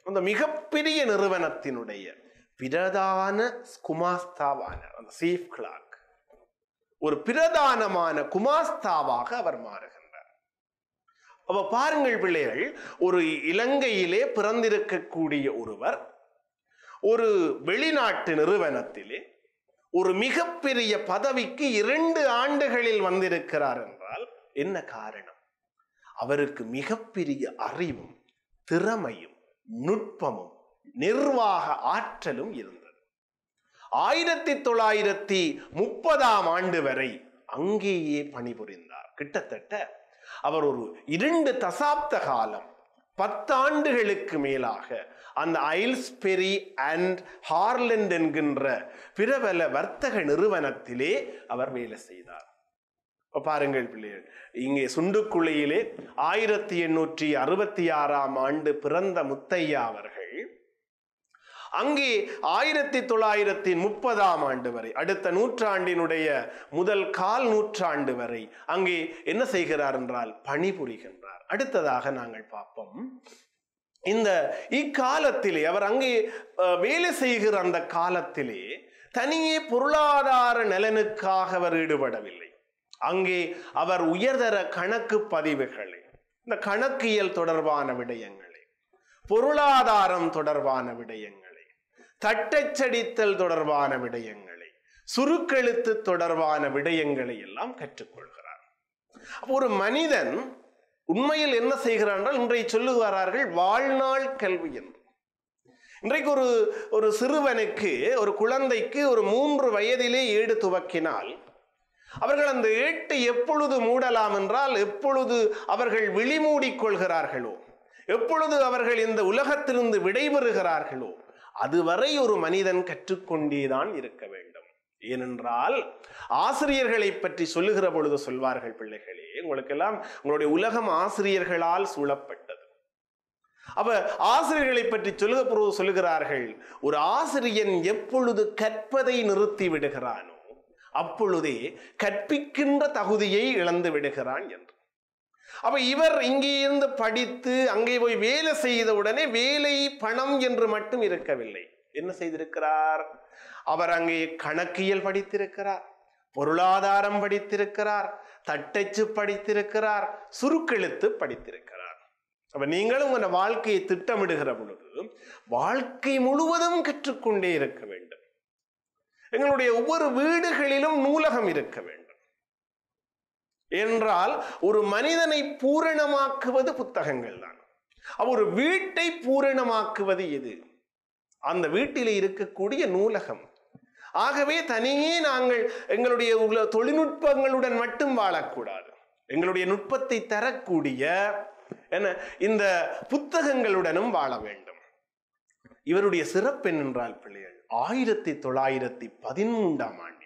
Speaker 1: அந்த மிகப்பெரிய நிறுவனத்தினுடைய பிரதான குமாஸ்தாவான அந்த சீஃப் கிளார்க், ஒரு பிரதானமான குமாஸ்தாவாக அவர் மாறுகின்றார். அப்ப பாருங்கள் பிள்ளைகள், ஒரு இலங்கையிலே பிறந்திருக்கக்கூடிய ஒருவர் ஒரு வெளிநாட்டு நிறுவனத்திலே ஒரு மிகப்பெரிய பதவிக்கு இரண்டு ஆண்டுகளில் வந்திருக்கிறார் என்றால் என்ன காரணம்? அவருக்கு மிகப்பெரிய அறிவும் திறமையும் நுட்பமும் நிர்வாக ஆற்றலும் இருந்தது. ஆயிரத்தி தொள்ளாயிரத்தி முப்பதாம் ஆண்டு வரை அங்கேயே பணிபுரிந்தார். கிட்டத்தட்ட அவர் ஒரு இரண்டு தசாப்த காலம், பத்தாண்டுகளுக்கு மேலாக அந்த ஐல்ஸ்பெரி அண்ட் ஹார்லண்ட் என்கின்ற பிரபல வர்த்தக நிறுவனத்திலே அவர் வேலை செய்தார். பாருங்கள் பிள்ளைகள், இங்கே சுண்டுக்குழியிலே ஆயிரத்தி எண்ணூற்றி அறுபத்தி ஆறாம் ஆண்டு பிறந்த முத்தையா அவர்கள் அங்கே ஆயிரத்தி தொள்ளாயிரத்தி முப்பதாம் ஆண்டு வரை, அடுத்த நூற்றாண்டினுடைய முதல் கால் நூற்றாண்டு வரை அங்கே என்ன செய்கிறார் என்றால் பணிபுரிகின்றார். அடுத்ததாக நாங்கள் பார்ப்போம், இந்த இக்காலத்திலே அவர் அங்கே வேலை செய்கிற அந்த காலத்திலே தனியே பொருளாதார நலனுக்காக அவர் ஈடுபடவில்லை. அங்கே அவர் உயர்தர கணக்கு பதிவுகளை, இந்த கணக்கியல் தொடர்பான விடயங்களை, பொருளாதாரம் தொடர்பான விடயங்களை, தட்டச்சடித்தல் தொடர்பான விடயங்களை, சுருக்கெழுத்து தொடர்பான விடயங்களை எல்லாம் கற்றுக்கொள்கிறார். ஒரு மனிதன் உண்மையில் என்ன செய்கிறார் என்றால், இன்றைய சொல்லுகிறார்கள் வாழ்நாள் கல்வி என்று. இன்றைக்கு ஒரு ஒரு சிறுவனுக்கு, ஒரு குழந்தைக்கு ஒரு மூன்று வயதிலே ஏடு துவக்கினால் அவர்கள் அந்த ஏட்டை எப்பொழுது மூடலாம் என்றால், எப்பொழுது அவர்கள் விழிமூடிக் கொள்கிறார்களோ, எப்பொழுது அவர்கள் இந்த உலகத்திலிருந்து விடைபெறுகிறார்களோ, அதுவரை ஒரு மனிதன் கற்றுக்கொண்டேதான் இருக்க வேண்டும். ஏனென்றால் ஆசிரியர்களை பற்றி சொல்லுகிற பொழுது சொல்வார்கள், பிள்ளைகளே உங்களுக்கெல்லாம் உங்களுடைய உலகம் ஆசிரியர்களால் சூழப்பட்டது. அப்ப ஆசிரியர்களை பற்றி சொல்லுகிற பொழுது சொல்லுகிறார்கள், ஒரு ஆசிரியன் எப்பொழுது கற்பதை நிறுத்தி விடுகிறானோ அப்பொழுதே கற்பிக்கின்ற தகுதியை இழந்து விடுகிறான் என்று. அப்ப இவர் இங்கே இருந்து படித்து அங்கே போய் வேலை செய்த உடனே வேலை பணம் என்று மட்டும் இருக்கவில்லை. என்ன செய்திருக்கிறார்? அவர் அங்கே கணக்கியல் படித்திருக்கிறார், பொருளாதாரம் படித்திருக்கிறார், தட்டச்சு படித்திருக்கிறார், சுருக்கெழுத்து படித்திருக்கிறார். அப்ப நீங்களும் உங்க வாழ்க்கையை திட்டமிடுகிற பொழுது வாழ்க்கை முழுவதும் கற்றுக்கொண்டே இருக்க வேண்டும். எங்களுடைய ஒவ்வொரு வீடுகளிலும் நூலகம் இருக்க வேண்டும். என்றால் ஒரு மனிதனை பூரணமாக்குவது புத்தகங்கள் தான். ஒரு வீட்டை பூரணமாக்குவது எது? அந்த வீட்டில் இருக்கக்கூடிய நூலகம். ஆகவே தனியே நாங்கள் எங்களுடைய தொழில்நுட்பங்களுடன் மட்டும் வாழக்கூடாது. எங்களுடைய நுட்பத்தை தரக்கூடிய என்ன இந்த புத்தகங்களுடனும் வாழ வேண்டும். இவருடைய சிறப்பு என்னென்றால் பிள்ளைகள், ஆயிரத்தி தொள்ளாயிரத்தி பதிமூன்றாம் ஆண்டிலே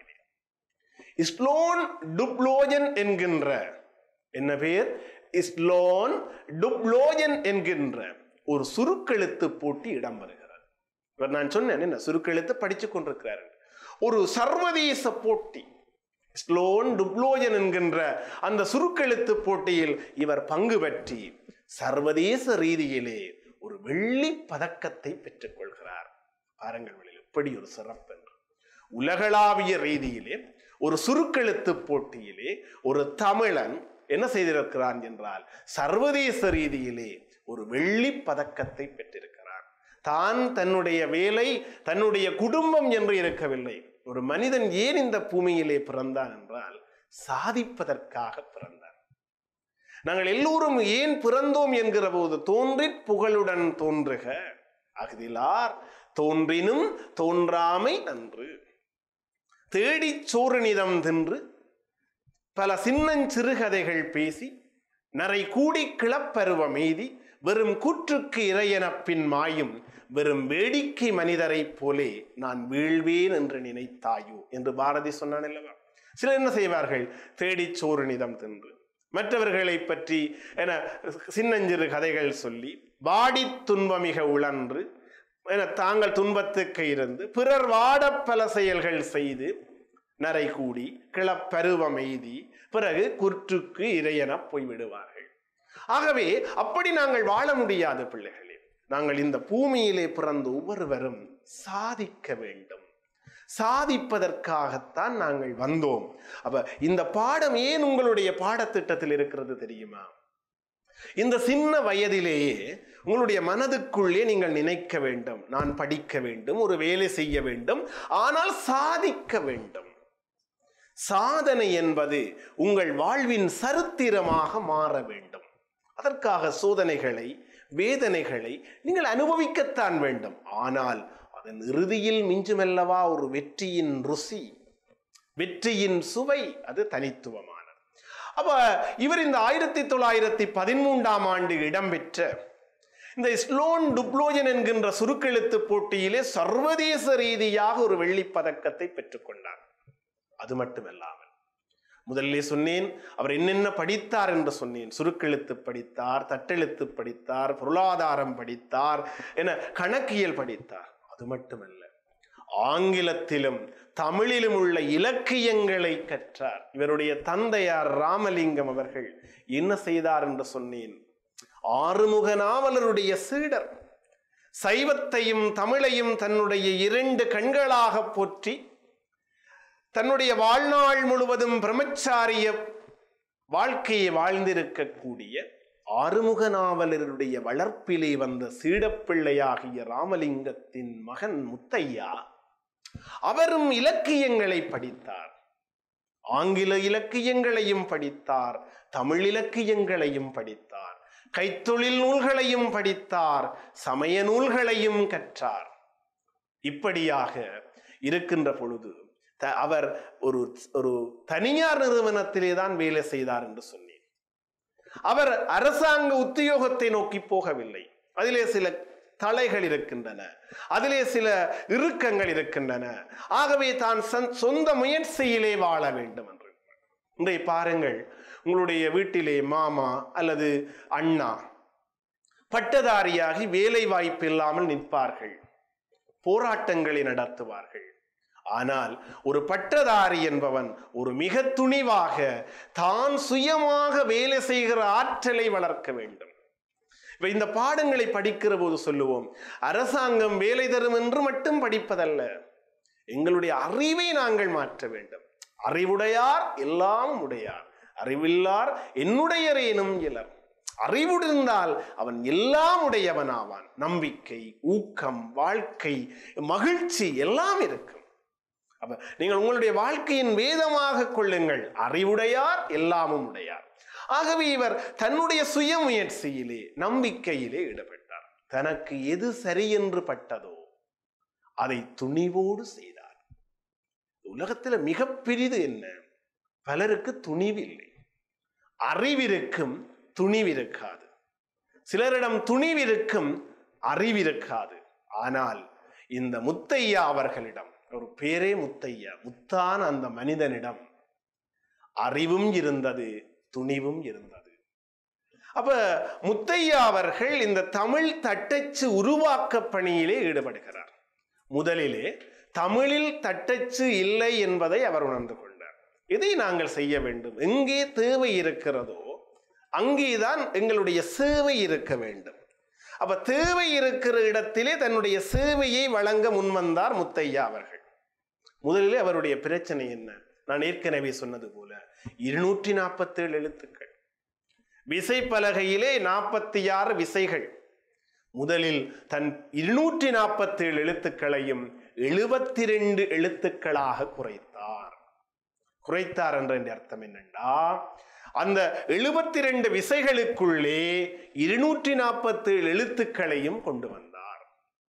Speaker 1: ஸ்லோன் டுப்ளோஜன் என்கின்ற என்ன பேர் ஸ்லோன் டுப்ளோஜன் என்கின்ற ஒரு சுருக்கெழுத்து போட்டி இடம்பெறுகிறது. இவர் நான் சொன்னேன் என்ன சுருக்கெழுத்து படித்துக் கொண்டிருக்கிறார். ஒரு சர்வதேச போட்டி ஸ்லோன் டுப்ளோஜன் என்கின்ற அந்த சுருக்கெழுத்து போட்டியில் இவர் பங்கு பற்றி சர்வதேச ரீதியிலே ஒரு வெள்ளி பதக்கத்தை பெற்றுக் கொள்கிறார். பாருங்கள் எப்படி ஒரு சிறப்பு என்று. உலகளாவிய ரீதியிலே ஒரு சுருக்கெழுத்து போட்டியிலே ஒரு தமிழன் என்ன செய்திருக்கிறான் என்றால் சர்வதேச ரீதியிலே ஒரு வெள்ளி பதக்கத்தை பெற்றிருக்கிறார். தான் தன்னுடைய வேலை, தன்னுடைய குடும்பம் என்று இருக்கவில்லை. ஒரு மனிதன் ஏன் இந்த பூமியிலே பிறந்தான் என்றால் சாதிப்பதற்காக பிறந்தான். நாங்கள் எல்லோரும் ஏன் பிறந்தோம் என்கிற போது தோன்றிற் புகழுடன் தோன்றுக அஃதிலார் தோன்றினும் தோன்றாமை நன்று, தேடி சோறுநிதம் தின்று பல சின்னஞ்சிறுகதைகள் பேசி நரை கூடி கிளப்பருவ மீதி வெறும் கூற்றுக்கு இறையெனப்பின் மாயும் வெறும் வேடிக்கை மனிதரை போலே நான் வீழ்வேன் என்று நினைத்தாயோ என்று பாரதி சொன்னான் அல்லவா. சிலர் என்ன செய்வார்கள்? தேடி சோறு நிதம் தின்று மற்றவர்களை பற்றி என சின்னஞ்சிறு கதைகள் சொல்லி வாடி துன்பமிக உழன்று என தாங்கள் துன்பத்துக்கு இருந்து பிறர் வாட பல செயல்கள் செய்து நரை கூடி கிளப்பருவம் எய்தி பிறகு குற்றுக்கு இறையென போய்விடுவார்கள். ஆகவே அப்படி நாங்கள் வாழ முடியாது பிள்ளைகளே. நாங்கள் இந்த பூமியிலே பிறந்த ஒவ்வொருவரும் சாதிக்க வேண்டும். சாதிப்பதற்காகத்தான் நாங்கள் வந்தோம். அப்ப இந்த பாடம் ஏன் உங்களுடைய பாடத்திட்டத்தில் இருக்கிறது தெரியுமா? இந்த சின்ன வயதிலேயே உங்களுடைய மனதுக்குள்ளே நீங்கள் நினைக்க வேண்டும், நான் படிக்க வேண்டும், ஒரு வேலை செய்ய வேண்டும், ஆனால் சாதிக்க வேண்டும். சாதனை என்பது உங்கள் வாழ்வின் சரித்திரமாக மாற வேண்டும். அதற்காக சோதனைகளை, வேதனைகளை நீங்கள் அனுபவிக்கத்தான் வேண்டும். ஆனால் அதன் இறுதியில் மிஞ்சுமல்லவா ஒரு வெற்றியின் ருசி, வெற்றியின் சுவை, அது தனித்துவமானது. அப்ப இவர் இந்த ஆயிரத்தி தொள்ளாயிரத்தி பதிமூன்றாம் ஆண்டு இடம்பெற்ற இந்த ஸ்லோன் டுப்ளோயன் என்கின்ற சுருக்கெழுத்து போட்டியிலே சர்வதேச ரீதியாக ஒரு வெள்ளிப் பதக்கத்தை பெற்றுக்கொண்டார். அது மட்டுமல்லாமல், முதல்ல சொன்னேன் அவர் என்னென்ன படித்தார் என்று சொன்னேன். சுருக்கெழுத்து படித்தார், தட்டெழுத்து படித்தார், பொருளாதாரம் படித்தார், என கணக்கியல் படித்தார். அது மட்டுமல்ல, ஆங்கிலத்திலும் தமிழிலும் உள்ள இலக்கியங்களை கற்றார். இவருடைய தந்தையார் ராமலிங்கம் அவர்கள் என்ன செய்தார் என்று சொன்னேன். ஆறுமுக நாவலருடைய சீடர். சைவத்தையும் தமிழையும் தன்னுடைய இரண்டு கண்களாக போற்றி தன்னுடைய வாழ்நாள் முழுவதும் பிரம்மச்சாரிய வாழ்க்கையை வாழ்ந்திருக்கக்கூடிய ஆறுமுக நாவலருடைய வளர்ப்பிலே வந்த சீடப்பிள்ளையாகிய ராமலிங்கத்தின் மகன் முத்தையா அவரும் இலக்கியங்களை படித்தார். ஆங்கில இலக்கியங்களையும் படித்தார், தமிழ் இலக்கியங்களையும் படித்தார், கைத்தொழில் நூல்களையும் படித்தார், சமய நூல்களையும் கற்றார். இப்படியாக இருக்கின்ற பொழுது அவர் ஒரு ஒரு தனியார் நிறுவனத்திலே தான் வேலை செய்தார் என்று சொன்னேன். அவர் அரசாங்க உத்தியோகத்தை நோக்கி போகவில்லை. அதிலே சில தலைகள் இருக்கின்றன, அதிலே சில இறுக்கங்கள் இருக்கின்றன. ஆகவே தான் சொந்த முயற்சியிலே வாழ வேண்டும் என்று. இன்றைய பாருங்கள், உங்களுடைய வீட்டிலே மாமா அல்லது அண்ணா பட்டதாரியாகி வேலை வாய்ப்பு இல்லாமல் நிற்பார்கள், போராட்டங்களை நடத்துவார்கள். ஆனால் ஒரு பட்டதாரி என்பவன் ஒரு மிக துணிவாக தான் சுயமாக வேலை செய்கிற ஆற்றலை வளர்க்க வேண்டும். இப்ப இந்த பாடங்களை படிக்கிற போது சொல்லுவோம், அரசாங்கம் வேலை தரும் என்று மட்டும் படிப்பதல்ல, எங்களுடைய அறிவை நாங்கள் மாற்ற வேண்டும். அறிவுடையார் எல்லாம் உடையார், அறிவில்லார் என்னுடையரேனும் இலர். அறிவுடிருந்தால் அவன் எல்லாம் உடையவன் ஆவான். நம்பிக்கை, ஊக்கம், வாழ்க்கை, மகிழ்ச்சி எல்லாம் இருக்கும். அப்ப நீங்கள் உங்களுடைய வாழ்க்கையின் வேதமாக கொள்ளுங்கள், அறிவுடையார் எல்லாமும் உடையார். ஆகவே இவர் தன்னுடைய சுய முயற்சியிலே, நம்பிக்கையிலே ஈடுபட்டார். தனக்கு எது சரி என்று பட்டதோ அதை துணிவோடு செய்தார். உலகத்தில் மிக பெரிது என்ன? பலருக்கு துணிவில்லை. அறிவிருக்கும், துணிவிருக்காது. சிலரிடம் துணிவிருக்கும், அறிவிருக்காது. ஆனால் இந்த முத்தையா அவர்களிடம், ஒரு பேரே முத்தையா, முத்தான அந்த மனிதனிடம் அறிவும் இருந்தது, துணிவும் இருந்தது. அப்ப முத்தையா அவர்கள் இந்த தமிழ் தட்டச்சு உருவாக்க பணியிலே ஈடுபடுகிறார். முதலிலே தமிழில் தட்டச்சு இல்லை என்பதை அவர் உணர்ந்து கொண்டார். இதை நாங்கள் செய்ய வேண்டும். எங்கே தேவை இருக்கிறதோ அங்கேதான் எங்களுடைய சேவை இருக்க வேண்டும். அப்ப தேவை இருக்கிற இடத்திலே தன்னுடைய சேவையை வழங்க முன்வந்தார் முத்தையா அவர்கள். முதலிலே அவருடைய பிரச்சனை என்ன? நான் ஏற்கனவே சொன்னது போல இருநூற்றி நாற்பத்தி ஏழு எழுத்துக்கள், விசைப்பலகையிலே நாற்பத்தி ஆறு விசைகள். முதலில் தன் இருநூற்றி நாற்பத்தி ஏழு எழுத்துக்களையும் எழுபத்தி ரெண்டு எழுத்துக்களாக குறைத்தார். குறைத்தார் என்ற அர்த்தம் என்னண்டா, அந்த எழுபத்தி ரெண்டு விசைகளுக்குள்ளே இருநூற்றி நாற்பத்தி ஏழு எழுத்துக்களையும் கொண்டு வந்தார்.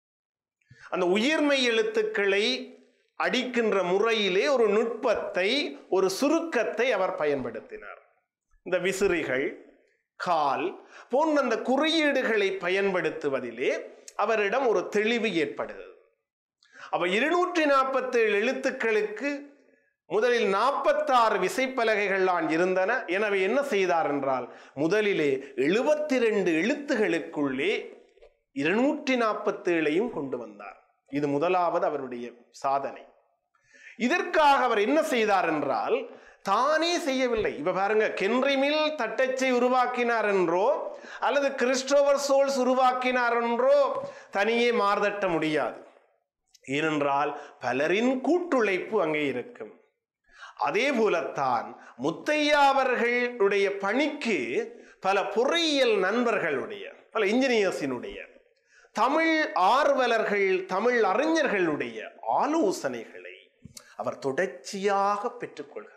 Speaker 1: அந்த உயிர்மை எழுத்துக்களை அடிக்கின்ற முறையிலே ஒரு நுட்பத்தை, ஒரு சுருக்கத்தை அவர் பயன்படுத்தினார். இந்த விசிறிகள், கால் போன்ற அந்த குறியீடுகளை பயன்படுத்துவதிலே அவரிடம் ஒரு தெளிவு ஏற்படுகிறது. அப்ப இருநூற்றி நாற்பத்தி ஏழு எழுத்துக்களுக்கு முதலில் நாற்பத்தாறு விசைப்பலகைகள்லாம் இருந்தன. எனவே என்ன செய்தார் என்றால், முதலிலே எழுபத்தி ரெண்டு எழுத்துகளுக்குள்ளே இருநூற்றி நாற்பத்தி ஏழையும் கொண்டு வந்தார். இது முதலாவது அவருடைய சாதனை. இதற்காக அவர் என்ன செய்தார் என்றால், தானே செய்யவில்லை. இப்ப பாருங்க, ஹென்றி மில் தட்டச்சை உருவாக்கினார் என்றோ அல்லது கிறிஸ்டோபர் சோல்ஸ் உருவாக்கினார் என்றோ தனியே மார்தட்ட முடியாது. ஏனென்றால் பலரின் கூட்டுழைப்பு அங்கே இருக்கும். அதே போலத்தான் முத்தையா அவர்களுடைய பணிக்கு பல பொறியியல் நண்பர்களுடைய, பல இன்ஜினியர்ஸினுடைய, தமிழ் ஆர்வலர்கள், தமிழ் அறிஞர்களுடைய ஆலோசனைகளை அவர் தொடர்ச்சியாக பெற்றுக்கொள்கிறார்.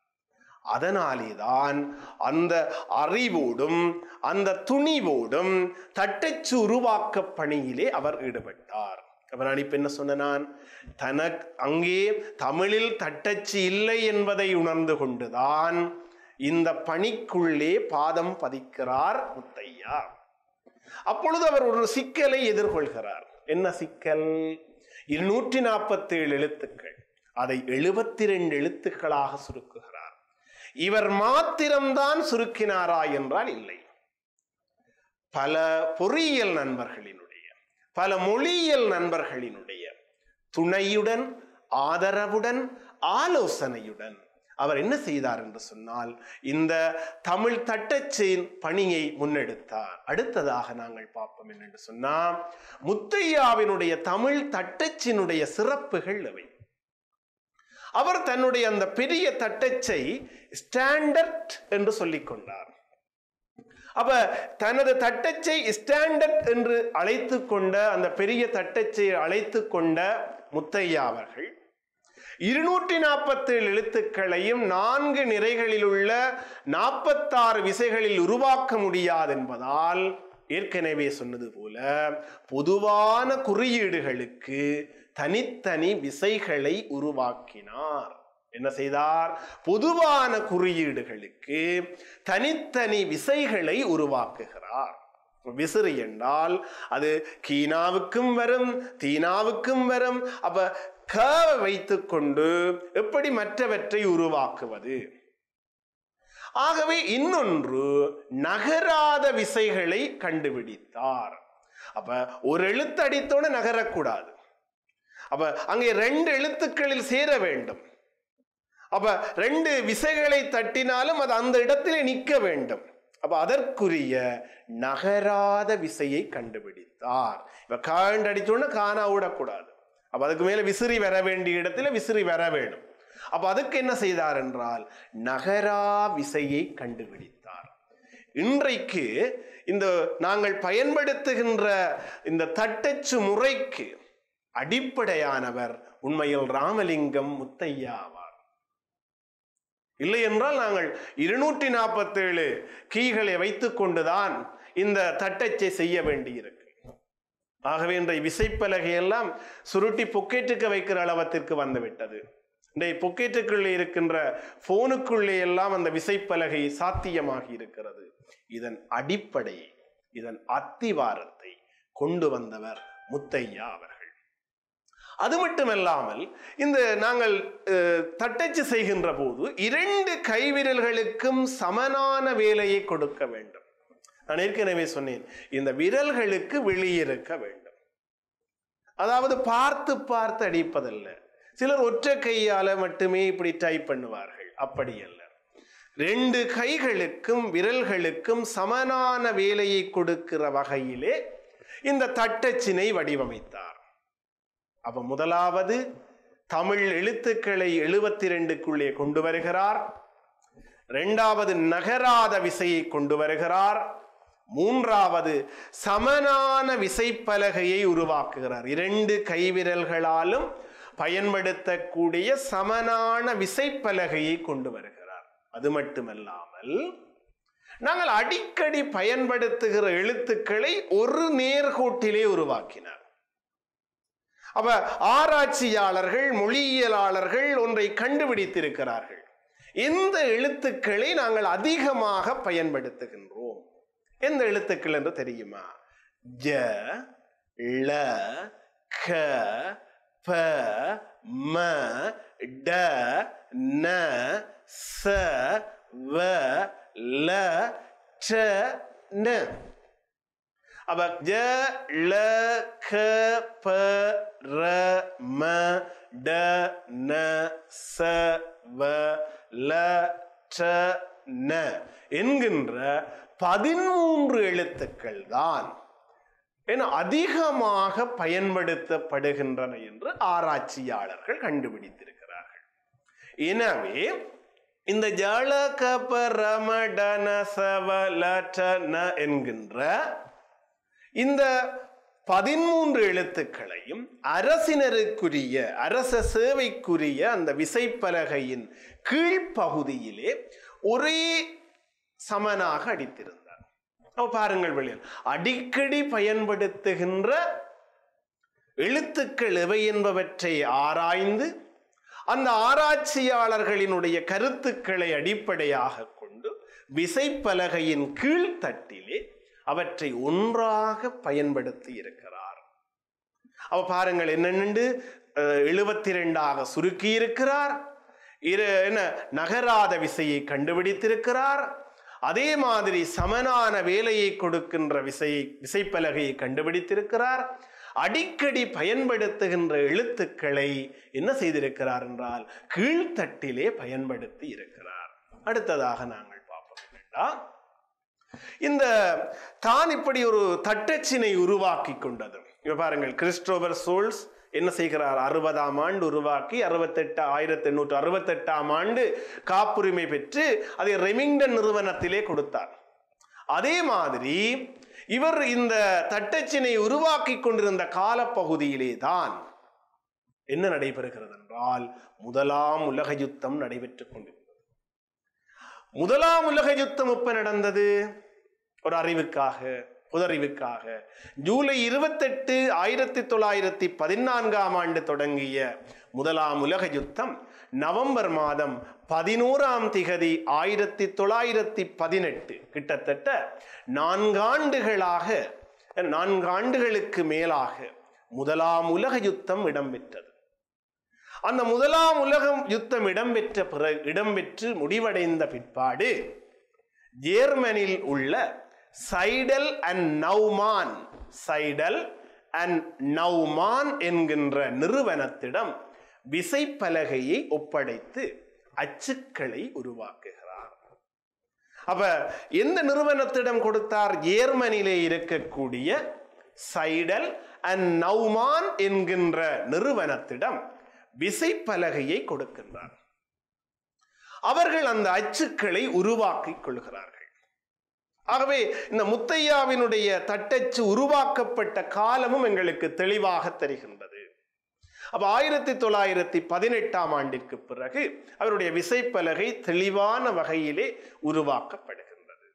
Speaker 1: அதனாலேதான் அந்த அறிவோடும் அந்த துணிவோடும் தட்டச்சு உருவாக்க பணியிலே அவர் ஈடுபட்டார். அவர் இப்ப என்ன சொன்ன, நான் தனக்கு அங்கே தமிழில் தட்டச்சு இல்லை என்பதை உணர்ந்து கொண்டுதான் இந்த பணிக்குள்ளே பாதம் பதிக்கிறார் முத்தையா. அப்பொழுது அவர் ஒரு சிக்கலை எதிர்கொள்கிறார். என்ன சிக்கல்? இருநூற்றி நாற்பத்தி ஏழு எழுத்துக்கள், அதை எழுபத்தி ரெண்டு எழுத்துக்களாக சுருக்குகிறார். இவர் மாத்திரம்தான் சுருக்கினாரா என்றால் இல்லை. பல பொறியியல் நண்பர்களினுடைய, பல மொழியியல் நண்பர்களினுடைய துணையுடன், ஆதரவுடன், ஆலோசனையுடன் அவர் என்ன செய்தார் என்று சொன்னால், இந்த தமிழ் தட்டச்சின் பணியை முன்னெடுத்தார். அடுத்ததாக நாங்கள் பார்ப்போம் என்று சொன்னால், முத்தையாவினுடைய தமிழ் தட்டச்சினுடைய சிறப்புகள் எவை? அவர் தன்னுடைய அந்த பெரிய தட்டச்சை ஸ்டாண்டர்ட் என்று சொல்லிக் கொண்டார். அப்ப தனது தட்டச்சை ஸ்டாண்டர்ட் என்று அழைத்து கொண்ட, அந்த பெரிய தட்டச்சை அழைத்து கொண்ட முத்தையா அவர்கள் இருநூற்றி நாற்பத்தி ஏழு எழுத்துக்களையும் நான்கு நிறைகளில் உள்ள நாற்பத்தாறு விசைகளில் உருவாக்க முடியாது என்பதால், ஏற்கனவே சொன்னது போல பொதுவான குறியீடுகளுக்கு தனித்தனி விசைகளை உருவாக்கினார். என்ன செய்தார்? பொதுவான குறியீடுகளுக்கு தனித்தனி விசைகளை உருவாக்குகிறார். விசிறி என்றால் அது கீனாவுக்கும் வரும், தீனாவுக்கும் வரும். அப்ப க வைத்துக் கொண்டு எப்படி மற்றவற்றை உருவாக்குவது? ஆகவே இன்னொன்று, நகராத விசைகளை கண்டுபிடித்தார். அப்ப ஒரு எழுத்து அடித்தோட நகரக்கூடாது. அப்ப அங்கே ரெண்டு எழுத்துக்களில் சேர வேண்டும். அப்ப ரெண்டு விசைகளை தட்டினாலும் அது அந்த இடத்திலே நிற்க வேண்டும். அப்ப அதற்குரிய நகராத விசையை கண்டுபிடித்தார். இப்ப காண்டு அடிச்சோன்னா காணா விடக்கூடாது. அப்ப அதுக்கு மேல விசிறி வர வேண்டிய இடத்துல விசிறி வர வேண்டும். அப்ப அதுக்கு என்ன செய்தார் என்றால் நகரா விசையை கண்டுபிடித்தார். இன்றைக்கு இந்த நாங்கள் பயன்படுத்துகின்ற இந்த தட்டச்சு முறைக்கு அடிப்படையானவர் உண்மையில் ராமலிங்கம் முத்தையா ஆவார். இல்லை என்றால் நாங்கள் இருநூற்றி நாற்பத்தி ஏழு கீகளை வைத்துக் கொண்டுதான் இந்த தட்டச்சை செய்ய வேண்டியிருக்கு. ஆகவே இன்றைய விசைப்பலகையெல்லாம் சுருட்டி பொக்கெட்டுக்கு வைக்கிற அளவத்திற்கு வந்துவிட்டது. இன்றைய பொக்கெட்டுக்குள்ளே இருக்கின்ற போனுக்குள்ளே எல்லாம் அந்த விசைப்பலகை சாத்தியமாகி இருக்கிறது. இதன் அடிப்படையை, இதன் அத்திவாரத்தை கொண்டு வந்தவர் முத்தையா அவர்கள். அது மட்டுமல்லாமல் இந்த நாங்கள் தட்டச்சு செய்கின்ற போது இரண்டு கைவிரல்களுக்கும் சமனான வேலையை கொடுக்க வேண்டும். நான் ஏற்கனவே சொன்னேன், இந்த விரல்களுக்கு வெளியிருக்க வேண்டும். அதாவது பார்த்து பார்த்து அடிப்பதல்ல. சிலர் ஒற்றை கையால மட்டுமே இப்படி டைப் பண்ணுவார்கள். அப்படி அல்ல. ரெண்டு கைகளுக்கும் விரல்களுக்கும் சமனான வேலையை கொடுக்கிற வகையிலே இந்த தட்டச்சினை வடிவமைத்தார். அப்ப முதலாவது தமிழ் எழுத்துக்களை எழுபத்தி ரெண்டுக்குள்ளே கொண்டு வருகிறார். இரண்டாவது நகராத விசையை கொண்டு வருகிறார். மூன்றாவது சமனான விசைப்பலகையை உருவாக்குகிறார். இரண்டு கைவிரல்களாலும் பயன்படுத்தக்கூடிய சமனான விசைப்பலகையை கொண்டு வருகிறார். அது மட்டுமல்லாமல் நாங்கள் அடிக்கடி பயன்படுத்துகிற எழுத்துக்களை ஒரு நேர்கோட்டிலே உருவாக்கினார். அப்ப ஆராய்ச்சியாளர்கள், மொழியியலாளர்கள் ஒன்றை கண்டுபிடித்திருக்கிறார்கள். எந்த எழுத்துக்களை நாங்கள் அதிகமாக பயன்படுத்துகின்றோம்? எந்த எழுத்துக்கள் என்று தெரியுமா? ஜ, ல, க, ப, ம, ட, ந, ச, வ, ல, ச, ந. அப்ப ஜ, ல, க, ப, ர, ம, ட, ந, ச, வ, ல ட ந என்கின்ற பதிமூன்று எழுத்துக்கள் தான் என அதிகமாக பயன்படுத்தப்படுகின்றன என்று ஆராய்ச்சியாளர்கள் கண்டுபிடித்திருக்கிறார்கள். எனவே இந்த ஜலகபரமடனசவலடன என்கின்ற இந்த பதிமூன்று எழுத்துக்களையும் அரசினருக்குரிய அரச சேவைக்குரிய அந்த விசைப்பலகையின் கீழ்ப்பகுதியிலே ஒரே சமனாக அடித்திருந்தார். பாருங்கள் வெளியில் அடிக்கடி பயன்படுத்துகின்ற எழுத்துக்கள் எவை என்பவற்றை ஆராய்ந்து அந்த ஆராய்ச்சியாளர்களினுடைய கருத்துக்களை அடிப்படையாக கொண்டு விசைப்பலகையின் கீழ்த்தட்டிலே அவற்றை ஒன்றாக பயன்படுத்தி இருக்கிறார். அவ பாருங்கள் என்னென்று எழுபத்தி இரண்டாக சுருக்கி இருக்கிறார். என்ன நகராத விசையை கண்டுபிடித்திருக்கிறார். அதே மாதிரி சமனான வேலையை கொடுக்கின்ற விசையை விசைப்பலகையை கண்டுபிடித்திருக்கிறார். அடிக்கடி பயன்படுத்துகின்ற எழுத்துக்களை என்ன செய்திருக்கிறார் என்றால் கீழ்த்தட்டிலே பயன்படுத்தி இருக்கிறார். அடுத்ததாக நாங்கள் பார்ப்போம் என்னென்றா, இந்த தான் இப்படி ஒரு தட்டச்சினை உருவாக்கி கொண்டது. இப்ப பாருங்கள், கிறிஸ்டோபர் சோல்ஸ் என்ன செய்கிறார்? அறுபதாம் ஆண்டு உருவாக்கி அறுபத்தெட்டு ஆயிரத்தி எண்ணூற்று அறுபத்தி எட்டாம் ஆண்டு காப்புரிமை பெற்று அதை ரெமிங்டன் நிறுவனத்திலே கொடுத்தார். அதே மாதிரி இவர் இந்த தட்டச்சினை உருவாக்கி கொண்டிருந்த காலப்பகுதியிலே தான் என்ன நடைபெறுகிறது என்றால் முதலாம் உலக யுத்தம் நடைபெற்றுக் கொண்டிருந்தது. முதலாம் உலக யுத்தம் எப்ப நடந்தது? ஒரு அறிவுக்காக புதறிவுக்காக ஜூலை இருபத்தி எட்டு ஆயிரத்தி தொள்ளாயிரத்தி பதினான்காம் ஆண்டு தொடங்கிய முதலாம் உலக யுத்தம் நவம்பர் மாதம் பதினோராம் திகதி ஆயிரத்தி தொள்ளாயிரத்தி பதினெட்டு கிட்டத்தட்ட நான்காண்டுகளாக நான்காண்டுகளுக்கு மேலாக முதலாம் உலக யுத்தம் இடம்பெற்றது. அந்த முதலாம் உலக யுத்தம் இடம்பெற்ற பிறகு இடம்பெற்று முடிவடைந்த பிற்பாடு ஜெர்மனியில் உள்ள சைடல் அண்ட் நௌமான் சைடல் அண்ட் நௌமான் என்கின்ற நிறுவனத்திடம் விசைப்பலகையை ஒப்படைத்து அச்சுக்களை உருவாக்குகிறார். அப்ப எந்த நிறுவனத்திடம் கொடுத்தார்? ஜெர்மனியிலே இருக்கக்கூடிய சைடல் அண்ட் நௌமான் என்கின்ற நிறுவனத்திடம் விசைப்பலகையை கொடுக்கின்றார். அவர்கள் அந்த அச்சுக்களை உருவாக்கிக் கொள்கிறார்கள். ஆகவே இந்த முத்தையாவினுடைய தட்டச்சு உருவாக்கப்பட்ட காலமும் எங்களுக்கு தெளிவாக தெரிகின்றது. அப்ப ஆயிரத்தி தொள்ளாயிரத்தி பதினெட்டாம் ஆண்டிற்கு பிறகு அவருடைய விசைப்பலகை தெளிவான வகையிலே உருவாக்கப்படுகின்றது.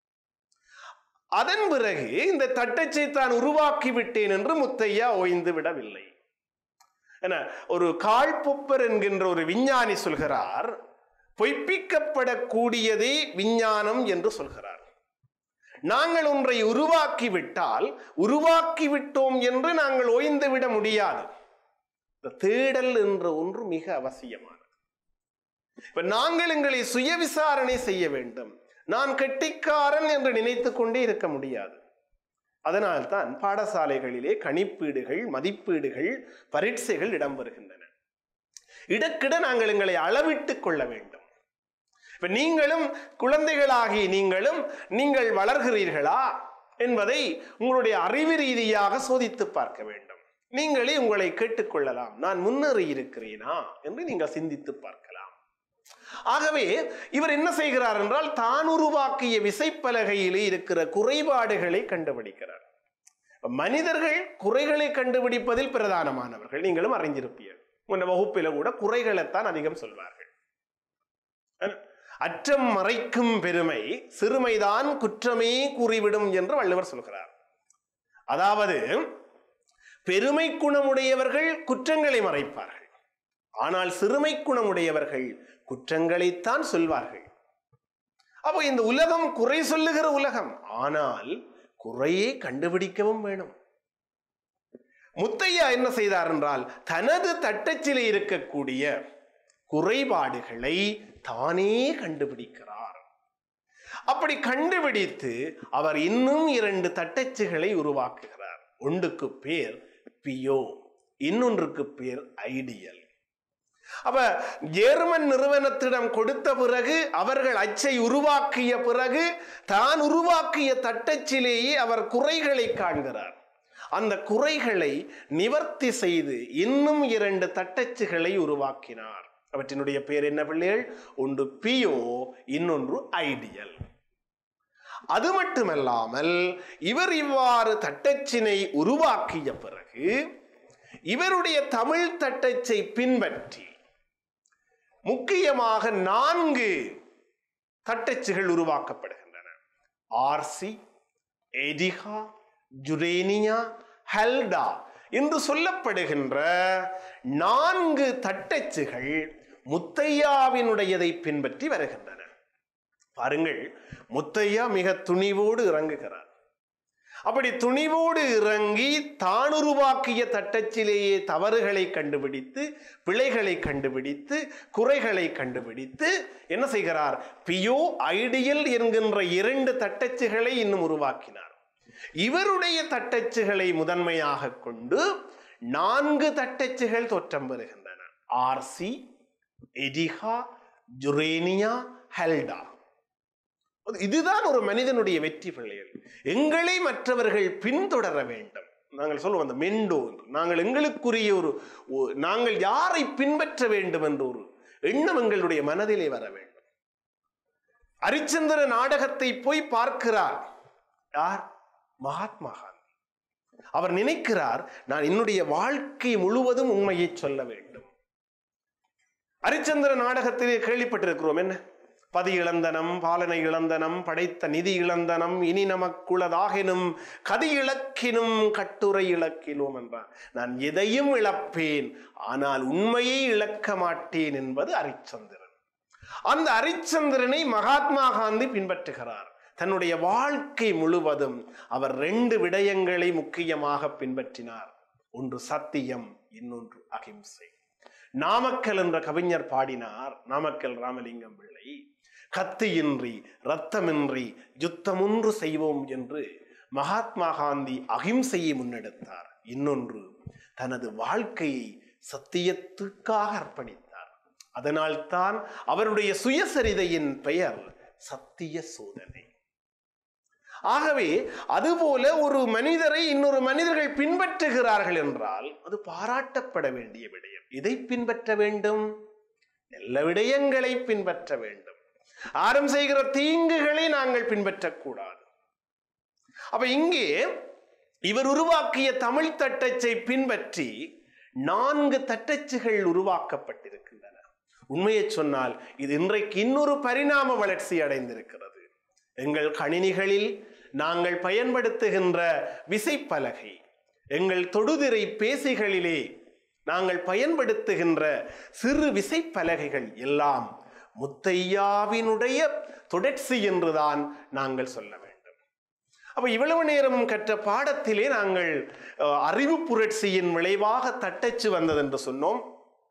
Speaker 1: அதன் பிறகு இந்த தட்டச்சை தான் உருவாக்கி விட்டேன் என்று முத்தையா ஓய்ந்து விடவில்லை. ஒரு கால்பொப்பர் என்கின்ற ஒரு விஞ்ஞானி சொல்கிறார், பொய்ப்பிக்கப்படக்கூடியதே விஞ்ஞானம் என்று சொல்கிறார். நாங்கள் ஒன்றை உருவாக்கி விட்டால் உருவாக்கி விட்டோம் என்று நாங்கள் ஓய்ந்து விட முடியாது. தேடல் என்ற ஒன்று மிக அவசியமானது. இப்ப நாங்கள் எங்களை சுய விசாரணை செய்ய வேண்டும். நான் கெட்டிக்காரன் என்று நினைத்துக் கொண்டே இருக்க முடியாது. அதனால்தான் பாடசாலைகளிலே கணிப்பீடுகள், மதிப்பீடுகள், பரீட்சைகள் இடம்பெறுகின்றன. இடக்கிட நாங்கள் எங்களை அளவிட்டுக் கொள்ள வேண்டும். இப்ப நீங்களும் குழந்தைகளாகி நீங்களும் நீங்கள் வளர்கிறீர்களா என்பதை உங்களுடைய அறிவு ரீதியாக சோதித்து பார்க்க வேண்டும். நீங்களே உங்களை கேட்டுக்கொள்ளலாம், நான் முன்னேறி இருக்கிறேனா என்று நீங்கள் சிந்தித்து பார்க்கலாம். ஆகவே இவர் என்ன செய்கிறார் என்றால் தான் உருவாக்கிய விசைப்பலகையிலே இருக்கிற குறைபாடுகளை கண்டுபிடிக்கிறார். மனிதர்கள் குறைகளை கண்டுபிடிப்பதில் பிரதானமானவர்கள். நீங்களும் அறிந்திருப்பீர்கள், உங்க வகுப்பில கூட குறைகளைத்தான் அதிகம் சொல்வார்கள். அற்றம் மறைக்கும் பெருமை சிறுமைதான் குற்றமே கூறிவிடும் என்று வள்ளுவர் சொல்கிறார். அதாவது பெருமை குணமுடையவர்கள் குற்றங்களை மறைப்பார்கள், ஆனால் சிறுமை குணமுடையவர்கள் குற்றங்களைத்தான் சொல்வார்கள். அப்போ இந்த உலகம் குறை சொல்லுகிற உலகம், ஆனால் குறையை கண்டுபிடிக்கவும் வேணும். முத்தையா என்ன செய்தார் என்றால் தனது தட்டச்சிலே இருக்கக்கூடிய குறைபாடுகளை தானே கண்டுபிடிக்கிறார். அப்படி கண்டுபிடித்து அவர் இன்னும் இரண்டு தட்டச்சுகளை உருவாக்குகிறார். ஒன்றுக்கு பேர் பியோ, இன்னொன்றுக்கு பேர் ஐடியல். அப்ப ஜெர்மன் நிறுவனத்திடம் கொடுத்த பிறகு அவர்கள் அச்சை உருவாக்கிய பிறகு தான் உருவாக்கிய தட்டச்சிலேயே அவர் குறைகளை காண்கிறார். அந்த குறைகளை நிவர்த்தி செய்து இன்னும் இரண்டு தட்டச்சுகளை உருவாக்கினார். அவற்றினுடைய பேர் என்ன பிள்ளைகள்? ஒன்று பியோ, இன்னொன்று ஐடியல். அது மட்டுமல்லாமல் இவர் இவ்வாறு தட்டச்சினை உருவாக்கிய பிறகு இவருடைய தமிழ் தட்டச்சை பின்பற்றி முக்கியமாக நான்கு தட்டச்சுகள் உருவாக்கப்படுகின்றன. ஆர்சி, எடிகா, ஜுரேனியா, ஹெல்டா என்று சொல்லப்படுகின்ற நான்கு தட்டச்சுகள் முத்தையாவினுடையதை பின்பற்றி வருகின்றன. பாருங்கள், முத்தையா மிக துணிவோடு இறங்குகிறார். அப்படி துணிவோடு இறங்கி தான் உருவாக்கிய தட்டச்சிலேயே தவறுகளை கண்டுபிடித்து, பிழைகளை கண்டுபிடித்து, குறைகளை கண்டுபிடித்து என்ன செய்கிறார்? பியோ, ஐடியல் என்கின்ற இரண்டு தட்டச்சுகளை இன்னும் உருவாக்கினார். இவருடைய தட்டச்சுகளை முதன்மையாக கொண்டு நான்கு தட்டச்சுகள் தோற்றம் பெறுகின்றன. ஆர்சி, எடிகா, ஜுரேனியா, ஹெல்டா. இதுதான் ஒரு மனிதனுடைய வெற்றி பிள்ளைகள். எங்களை மற்றவர்கள் பின்தொடர வேண்டும். நாங்கள் சொல்லுவோம் அந்த மெண்டோ, நாங்கள் எங்களுக்குரிய ஒரு நாங்கள் யாரை பின்பற்ற வேண்டும் என்ற ஒரு எண்ணம் எங்களுடைய மனதிலே வர வேண்டும். அரிச்சந்திர நாடகத்தை போய் பார்க்கிறார் யார்? மகாத்மா காந்தி. அவர் நினைக்கிறார், நான் என்னுடைய வாழ்க்கை முழுவதும் உண்மையை சொல்ல வேண்டும். அரிச்சந்திர நாடகத்திலே கேள்விப்பட்டிருக்கிறோம். என்ன? பதி இழந்தனம், பாலனை இழந்தனம், படைத்த நிதி இழந்தனம், இனி நமக்குள்ளதாகினும் கதி இழக்கினும் கட்டுரை இழக்கினோம் என்றார். நான் எதையும் இழப்பேன், ஆனால் உண்மையை இழக்க மாட்டேன் என்பது அரிச்சந்திரன். அந்த அரிச்சந்திரனை மகாத்மா காந்தி பின்பற்றுகிறார். தன்னுடைய வாழ்க்கை முழுவதும் அவர் ரெண்டு விடயங்களை முக்கியமாக பின்பற்றினார். ஒன்று சத்தியம், இன்னொன்று அகிம்சை. நாமக்கல் என்ற கவிஞர் பாடினார், நாமக்கல் ராமலிங்கம் பிள்ளை, கத்தியின்றி இரத்தமின்றி யுத்தமொன்று செய்வோம் என்று மகாத்மா காந்தி அகிம்சையை முன்னெடுத்தார். இன்னொன்று, தனது வாழ்க்கையை சத்தியத்துக்காக அர்ப்பணித்தார். அதனால் தான் அவருடைய சுயசரிதையின் பெயர் சத்திய சோதனை. ஆகவே அதுபோல ஒரு மனிதரை இன்னொரு மனிதர்கள் பின்பற்றுகிறார்கள் என்றால் அது பாராட்டப்பட வேண்டிய விடயம். இதை பின்பற்ற வேண்டும், நல்ல விடயங்களை பின்பற்ற வேண்டும். ஆரம் செய்கிற தீங்குகளை நாங்கள் பின்பற்றக்கூடாது. அப்ப இங்கே இவர் உருவாக்கிய தமிழ் தட்டச்சை பின்பற்றி நான்கு தட்டச்சுகள் உருவாக்கப்பட்டிருக்கின்றன. உண்மையை சொன்னால் இது இன்றைக்கு இன்னொரு பரிணாம வளர்ச்சி அடைந்திருக்கிறது. எங்கள் கணினிகளில் நாங்கள் பயன்படுத்துகின்ற விசைப்பலகை, எங்கள் தொடுதிரை பேசிகளிலே நாங்கள் பயன்படுத்துகின்ற சிறு விசைப்பலகைகள் எல்லாம் முத்தையாவினுடைய தொடர்ச்சி என்றுதான் நாங்கள் சொல்ல வேண்டும். அப்ப இவ்வளவு நேரம் கற்ற பாடத்திலே நாங்கள் அறிவு புரட்சியின் விளைவாக தட்டச்சு வந்தது என்று சொன்னோம்.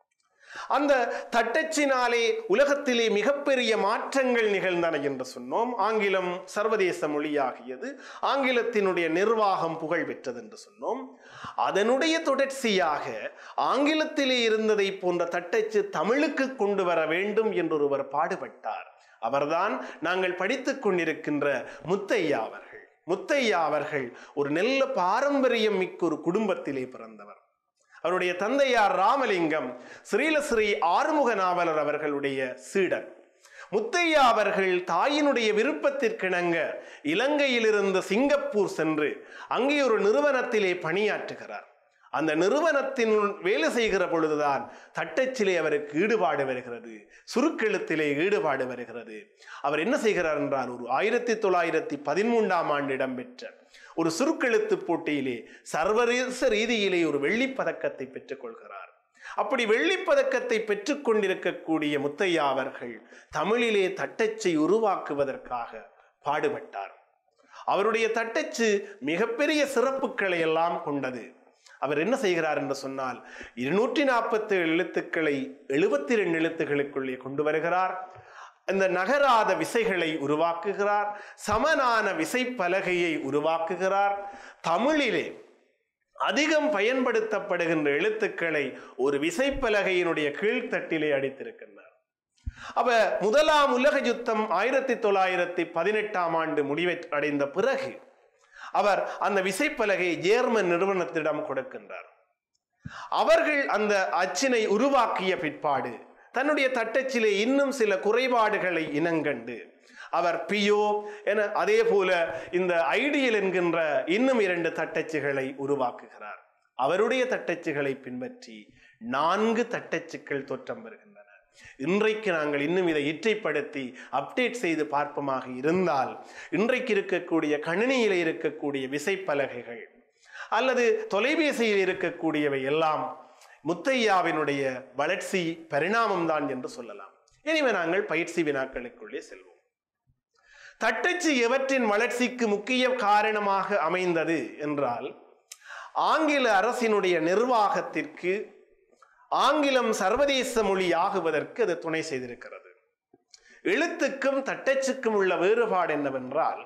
Speaker 1: அந்த தட்டச்சினாலே உலகத்திலே மிகப்பெரிய மாற்றங்கள் நிகழ்ந்தன என்று சொன்னோம். ஆங்கிலம் சர்வதேச மொழியாகியது, ஆங்கிலத்தினுடைய நிர்வாகம் புகழ் பெற்றது என்று சொன்னோம். அதனுடைய தொடர்ச்சியாக ஆங்கிலத்திலே இருந்ததை போன்ற தட்டச்சு தமிழுக்கு கொண்டு வர வேண்டும் என்றொருவர் பாடுபட்டார். அவர்தான் நாங்கள் படித்துக் கொண்டிருக்கின்ற முத்தையா அவர்கள். முத்தையா அவர்கள் ஒரு நல்ல பாரம்பரியம் மிக்க ஒரு குடும்பத்திலே பிறந்தவர். அவருடைய தந்தையார் ராமலிங்கம் ஸ்ரீலஸ்ரீ ஆறுமுக நாவலர் அவர்களுடைய சீடர். முத்தையா அவர்கள் தாயினுடைய விருப்பத்திற்கிணங்க இலங்கையிலிருந்து சிங்கப்பூர் சென்று அங்கே ஒரு நிறுவனத்திலே பணியாற்றுகிறார். அந்த நிறுவனத்தின் வேலை செய்கிற பொழுதுதான் தட்டச்சிலே அவருக்கு ஈடுபாடு வருகிறது, சுருக்கெழுத்திலே ஈடுபாடு வருகிறது. அவர் என்ன செய்கிறார் என்றால், ஒரு ஆயிரத்தி தொள்ளாயிரத்தி பதிமூன்றாம் ஆண்டு இடம்பெற்ற ஒரு சுருக்கெழுத்து போட்டியிலே சர்வதேச ரீதியிலே ஒரு வெள்ளிப்பதக்கத்தை பெற்றுக் கொள்கிறார். அப்படி வெள்ளிப்பதக்கத்தை பெற்றுக் கொண்டிருக்கக்கூடிய முத்தையா அவர்கள் தமிழிலே தட்டச்சை உருவாக்குவதற்காக பாடுபட்டார். அவருடைய தட்டச்சு மிகப்பெரிய சிறப்புகளை எல்லாம் கொண்டது. அவர் என்ன செய்கிறார் என்று சொன்னால், இருநூற்றி நாற்பத்தி ஏழு எழுத்துக்களை எழுபத்தி இரண்டு எழுத்துக்களுக்குள்ளே கொண்டு வருகிறார். இந்த நகராத விசைகளை உருவாக்குகிறார். சமனான விசை பலகையை உருவாக்குகிறார். தமிழிலே அதிகம் பயன்படுத்தப்படுகின்ற எழுத்துக்களை ஒரு விசைப்பலகையினுடைய கீழ்த்தட்டிலே அடித்திருக்கின்றார். அப்ப முதலாம் உலக யுத்தம் ஆயிரத்தி தொள்ளாயிரத்தி பதினெட்டாம் ஆண்டு முடிவை அடைந்த பிறகு அவர் அந்த விசைப்பலகையை ஜேர்மன் நிறுவனத்திடம் கொடுக்கின்றார். அவர்கள் அந்த அச்சினை உருவாக்கிய பிற்பாடு தன்னுடைய தட்டச்சிலே இன்னும் சில குறைபாடுகளை இனங்கண்டு அவர் பியோ என அதே போல இந்த ஐடியல் என்கின்ற இன்னும் இரண்டு தட்டச்சுகளை உருவாக்குகிறார். அவருடைய தட்டச்சுகளை பின்பற்றி நான்கு தட்டச்சுக்கள் தோற்றம் பெறுகின்றன. இன்றைக்கு நாங்கள் இன்னும் இதை இற்றைப்படுத்தி அப்டேட் செய்து பார்ப்பமாக இருந்தால் இன்றைக்கு இருக்கக்கூடிய கணினியில் இருக்கக்கூடிய விசைப்பலகைகள் அல்லது தொலைபேசியில் இருக்கக்கூடியவை எல்லாம் முத்தையாவினுடைய வளர்ச்சி பரிணாமம் தான் என்று சொல்லலாம். எனவே நாங்கள் பயிற்சி வினாக்களுக்குள்ளே செல்வோம். தட்டச்சு எவற்றின் வளர்ச்சிக்கு முக்கிய காரணமாக அமைந்தது என்றால் ஆங்கில அரசினுடைய நிர்வாகத்திற்கு ஆங்கிலம் சர்வதேச மொழி ஆகுவதற்கு அது துணை செய்திருக்கிறது. எழுத்துக்கும் தட்டச்சுக்கும் உள்ள வேறுபாடு என்னவென்றால்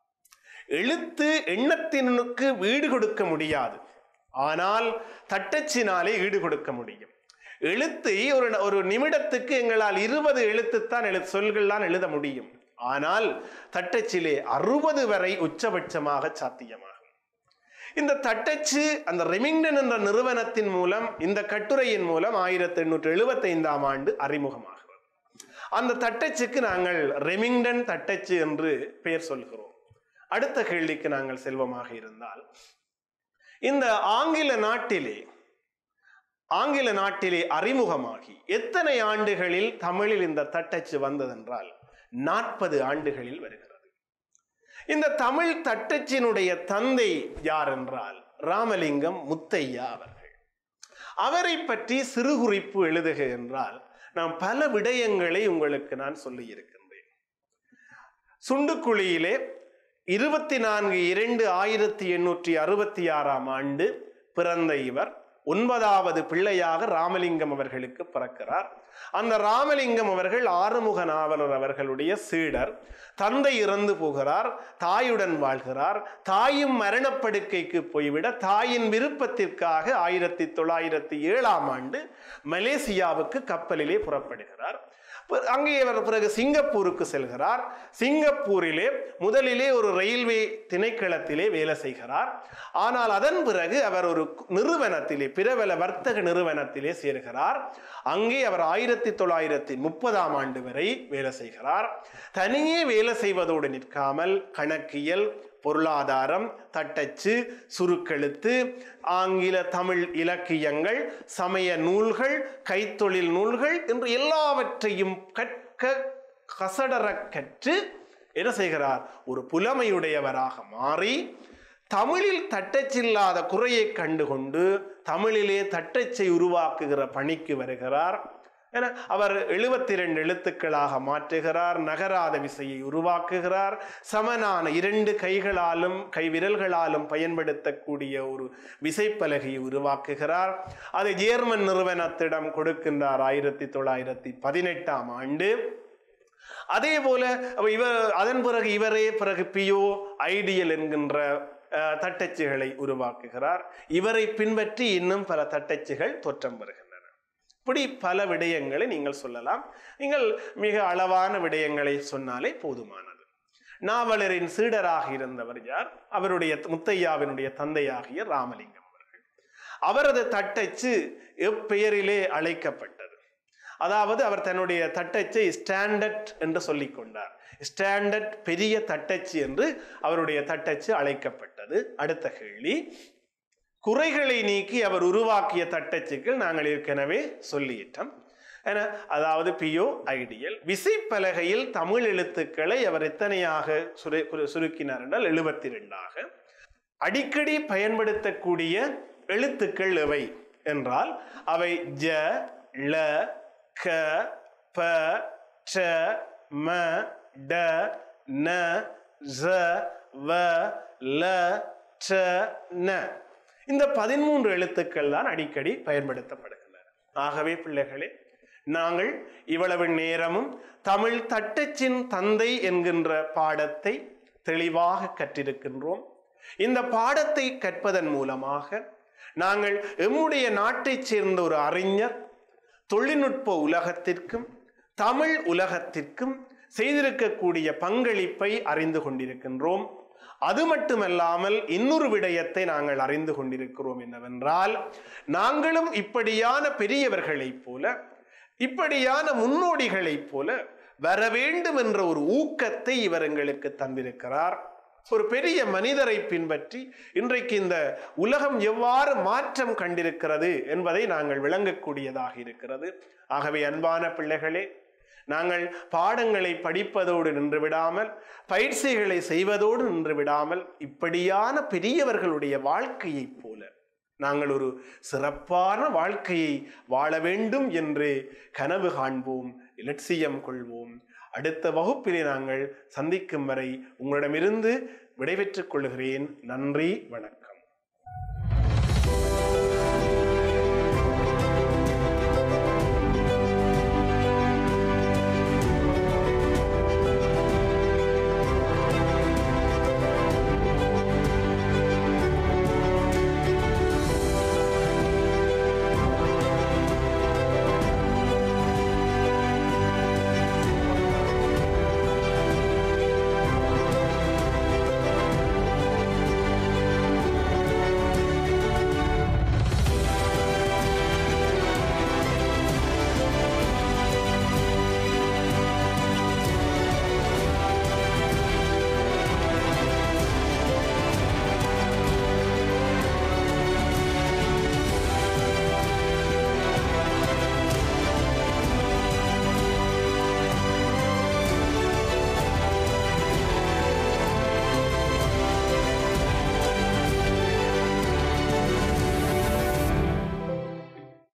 Speaker 1: எழுத்து எண்ணத்தினுக்கு ஈடு கொடுக்க முடியாது, ஆனால் தட்டச்சினாலே ஈடு கொடுக்க முடியும். எழுத்தை ஒரு ஒரு நிமிடத்துக்கு எங்களால் இருபது எழுத்துத்தான் எழு சொல்கள் தான் எழுத முடியும், ஆனால் தட்டச்சிலே அறுபது வரை உச்சபட்சமாக சாத்தியமாகும். இந்த தட்டச்சு அந்த ரெமிங்டன் என்ற நிறுவனத்தின் மூலம் இந்த கட்டுரையின் மூலம் ஆயிரத்தி எண்ணூற்றி எழுபத்தி ஐந்தாம் ஆண்டு அறிமுகமாகிறது. அந்த தட்டச்சுக்கு நாங்கள் ரெமிங்டன் தட்டச்சு என்று பெயர் சொல்கிறோம். அடுத்த கேள்விக்கு நாங்கள் செல்வமாக இருந்தால் இந்த ஆங்கில நாட்டிலே ஆங்கில நாட்டிலே அறிமுகமாகி எத்தனை ஆண்டுகளில் தமிழில் இந்த தட்டச்சு வந்ததென்றால் நாற்பது ஆண்டுகளில் வருகிறது. இந்த தமிழ் தட்டச்சினுடைய தந்தை யார் என்றால் ராமலிங்கம் முத்தையா அவர்கள். அவரை பற்றி சிறு குறிப்பு எழுதுக என்றால் நான் பல விடயங்களை உங்களுக்கு நான் சொல்லி இருக்கின்றேன். சுண்டுக்குழியிலே இருபத்தி நான்கு இரண்டு ஆயிரத்தி எண்ணூற்றி அறுபத்தி ஆறாம் ஆண்டு பிறந்த இவர் ஒன்பதாவது பிள்ளையாக ராமலிங்கம் அவர்களுக்கு பிறக்கிறார். அந்த ராமலிங்கம் அவர்கள் ஆறுமுக நாவலர் அவர்களுடைய சீடர். தந்தை இறந்து போகிறார், தாயுடன் வாழ்கிறார். தாயும் மரணப்படுக்கைக்கு போய்விட தாயின் விருப்பத்திற்காக ஆயிரத்தி தொள்ளாயிரத்தி ஏழாம் ஆண்டு மலேசியாவுக்கு கப்பலிலே புறப்படுகிறார். அங்கே அவர் பிறகு சிங்கப்பூருக்கு செல்கிறார். சிங்கப்பூரிலே முதலிலே ஒரு ரயில்வே திணைக்களத்திலே வேலை செய்கிறார். ஆனால் அதன் பிறகு அவர் ஒரு நிறுவனத்திலே பிரபல வர்த்தக நிறுவனத்திலே சேர்கிறார். அங்கே அவர் ஆயிரத்தி தொள்ளாயிரத்தி முப்பதாம் ஆண்டு வரை வேலை செய்கிறார். தனியே வேலை செய்வதோடு நிற்காமல் கணக்கியல், பொருளாதாரம், தட்டச்சு, சுருக்கெழுத்து, ஆங்கில தமிழ் இலக்கியங்கள், சமய நூல்கள், கைத்தொழில் நூல்கள் என்று எல்லாவற்றையும் கற்க கசடர கற்று என்ன செய்கிறார்? ஒரு புலமையுடையவராக மாறி தமிழில் தட்டச்சில்லாத குறையை கண்டுகொண்டு தமிழிலே தட்டச்சை உருவாக்குகிற பணிக்கு வருகிறார். என அவர் எழுபத்தி இரண்டு எழுத்துக்களாக மாற்றுகிறார். நகராத விசையை உருவாக்குகிறார். சமனான இரண்டு கைகளாலும் கை விரல்களாலும் பயன்படுத்தக்கூடிய ஒரு விசைப்பலகையை உருவாக்குகிறார். அதை ஜேர்மன் நிறுவனத்திடம் கொடுக்கின்றார் ஆயிரத்தி தொள்ளாயிரத்தி பதினெட்டாம் ஆண்டு. அதே போல இவர் அதன் பிறகு இவரே பிறகு பியோ ஐடியல் என்கின்ற தட்டச்சுகளை உருவாக்குகிறார். இவரை பின்பற்றி இன்னும் பல தட்டச்சுகள் தோற்றம் வருகின்றன. இப்படி பல விடயங்களை நீங்கள் சொல்லலாம். நீங்கள் மிக அளவான விடயங்களை சொன்னாலே போதுமானது. நாவலரின் சீடராக இருந்தவர் யார்? அவருடைய முத்தையாவினுடைய தந்தையாகிய ராமலிங்கம் அவர்கள். அவரது தட்டச்சு எப்பெயரிலே அழைக்கப்பட்டது? அதாவது அவர் தன்னுடைய தட்டச்சை ஸ்டாண்டர்ட் என்று சொல்லிக் கொண்டார். ஸ்டாண்டர்ட் பெரிய தட்டச்சு என்று அவருடைய தட்டச்சு அழைக்கப்பட்டது. அடுத்த கேள்வி, குறைகளை நீக்கி அவர் உருவாக்கிய தட்டச்சுக்கள் நாங்கள் ஏற்கனவே சொல்லிட்டோம். அதாவது பியோ ஐடியல். விசைப்பலகையில் தமிழ் எழுத்துக்களை அவர் எத்தனையாக சுருக்கினார் என்றால் எழுபத்தி இரண்டாக. அடிக்கடி பயன்படுத்தக்கூடிய எழுத்துக்கள் எவை என்றால் அவை ஜ, ல, க, ப, ட, ம, ட, ந, ஸ, வ, ல, ட, ந. இந்த பதிமூன்று எழுத்துக்கள் தான் அடிக்கடி பயன்படுத்தப்படுகின்றன. ஆகவே பிள்ளைகளே, நாங்கள் இவ்வளவு நேரமும் தமிழ் தட்டச்சின் தந்தை என்கின்ற பாடத்தை தெளிவாக கற்றிருக்கின்றோம். இந்த பாடத்தை கற்பதன் மூலமாக நாங்கள் எம்முடைய நாட்டைச் சேர்ந்த ஒரு அறிஞர் தொழில்நுட்ப உலகத்திற்கும் தமிழ் உலகத்திற்கும் செய்திருக்கக்கூடிய பங்களிப்பை அறிந்து கொண்டிருக்கின்றோம். அது மட்டுமல்லாமல் இன்னொரு விடயத்தை நாங்கள் அறிந்து கொண்டிருக்கிறோம் என்னவென்றால், நாங்களும் இப்படியான பெரியவர்களைப் போல, இப்படியான முன்னோடிகளைப் போல வர வேண்டும் என்ற ஒரு ஊக்கத்தை இவர் எங்களுக்கு தந்திருக்கிறார். ஒரு பெரிய மனிதரை பின்பற்றி இன்றைக்கு இந்த உலகம் எவ்வாறு மாற்றம் கண்டிருக்கிறது என்பதை நாங்கள் விளங்கக்கூடியதாக இருக்கிறது. ஆகவே அன்பான பிள்ளைகளே, நாங்கள் பாடங்களை படிப்பதோடு நின்று விடாமல், பயிற்சிகளை செய்வதோடு நின்று விடாமல், இப்படியான பெரியவர்களுடைய வாழ்க்கையைப் போல நாங்கள் ஒரு சிறப்பான வாழ்க்கையை வாழ வேண்டும் என்று கனவு காண்போம், இலட்சியம் கொள்வோம். அடுத்த வகுப்பிலே நாங்கள் சந்திக்கும் வரை உங்களிடமிருந்து விடைபெற்றுக் கொள்கிறேன். நன்றி, வணக்கம்.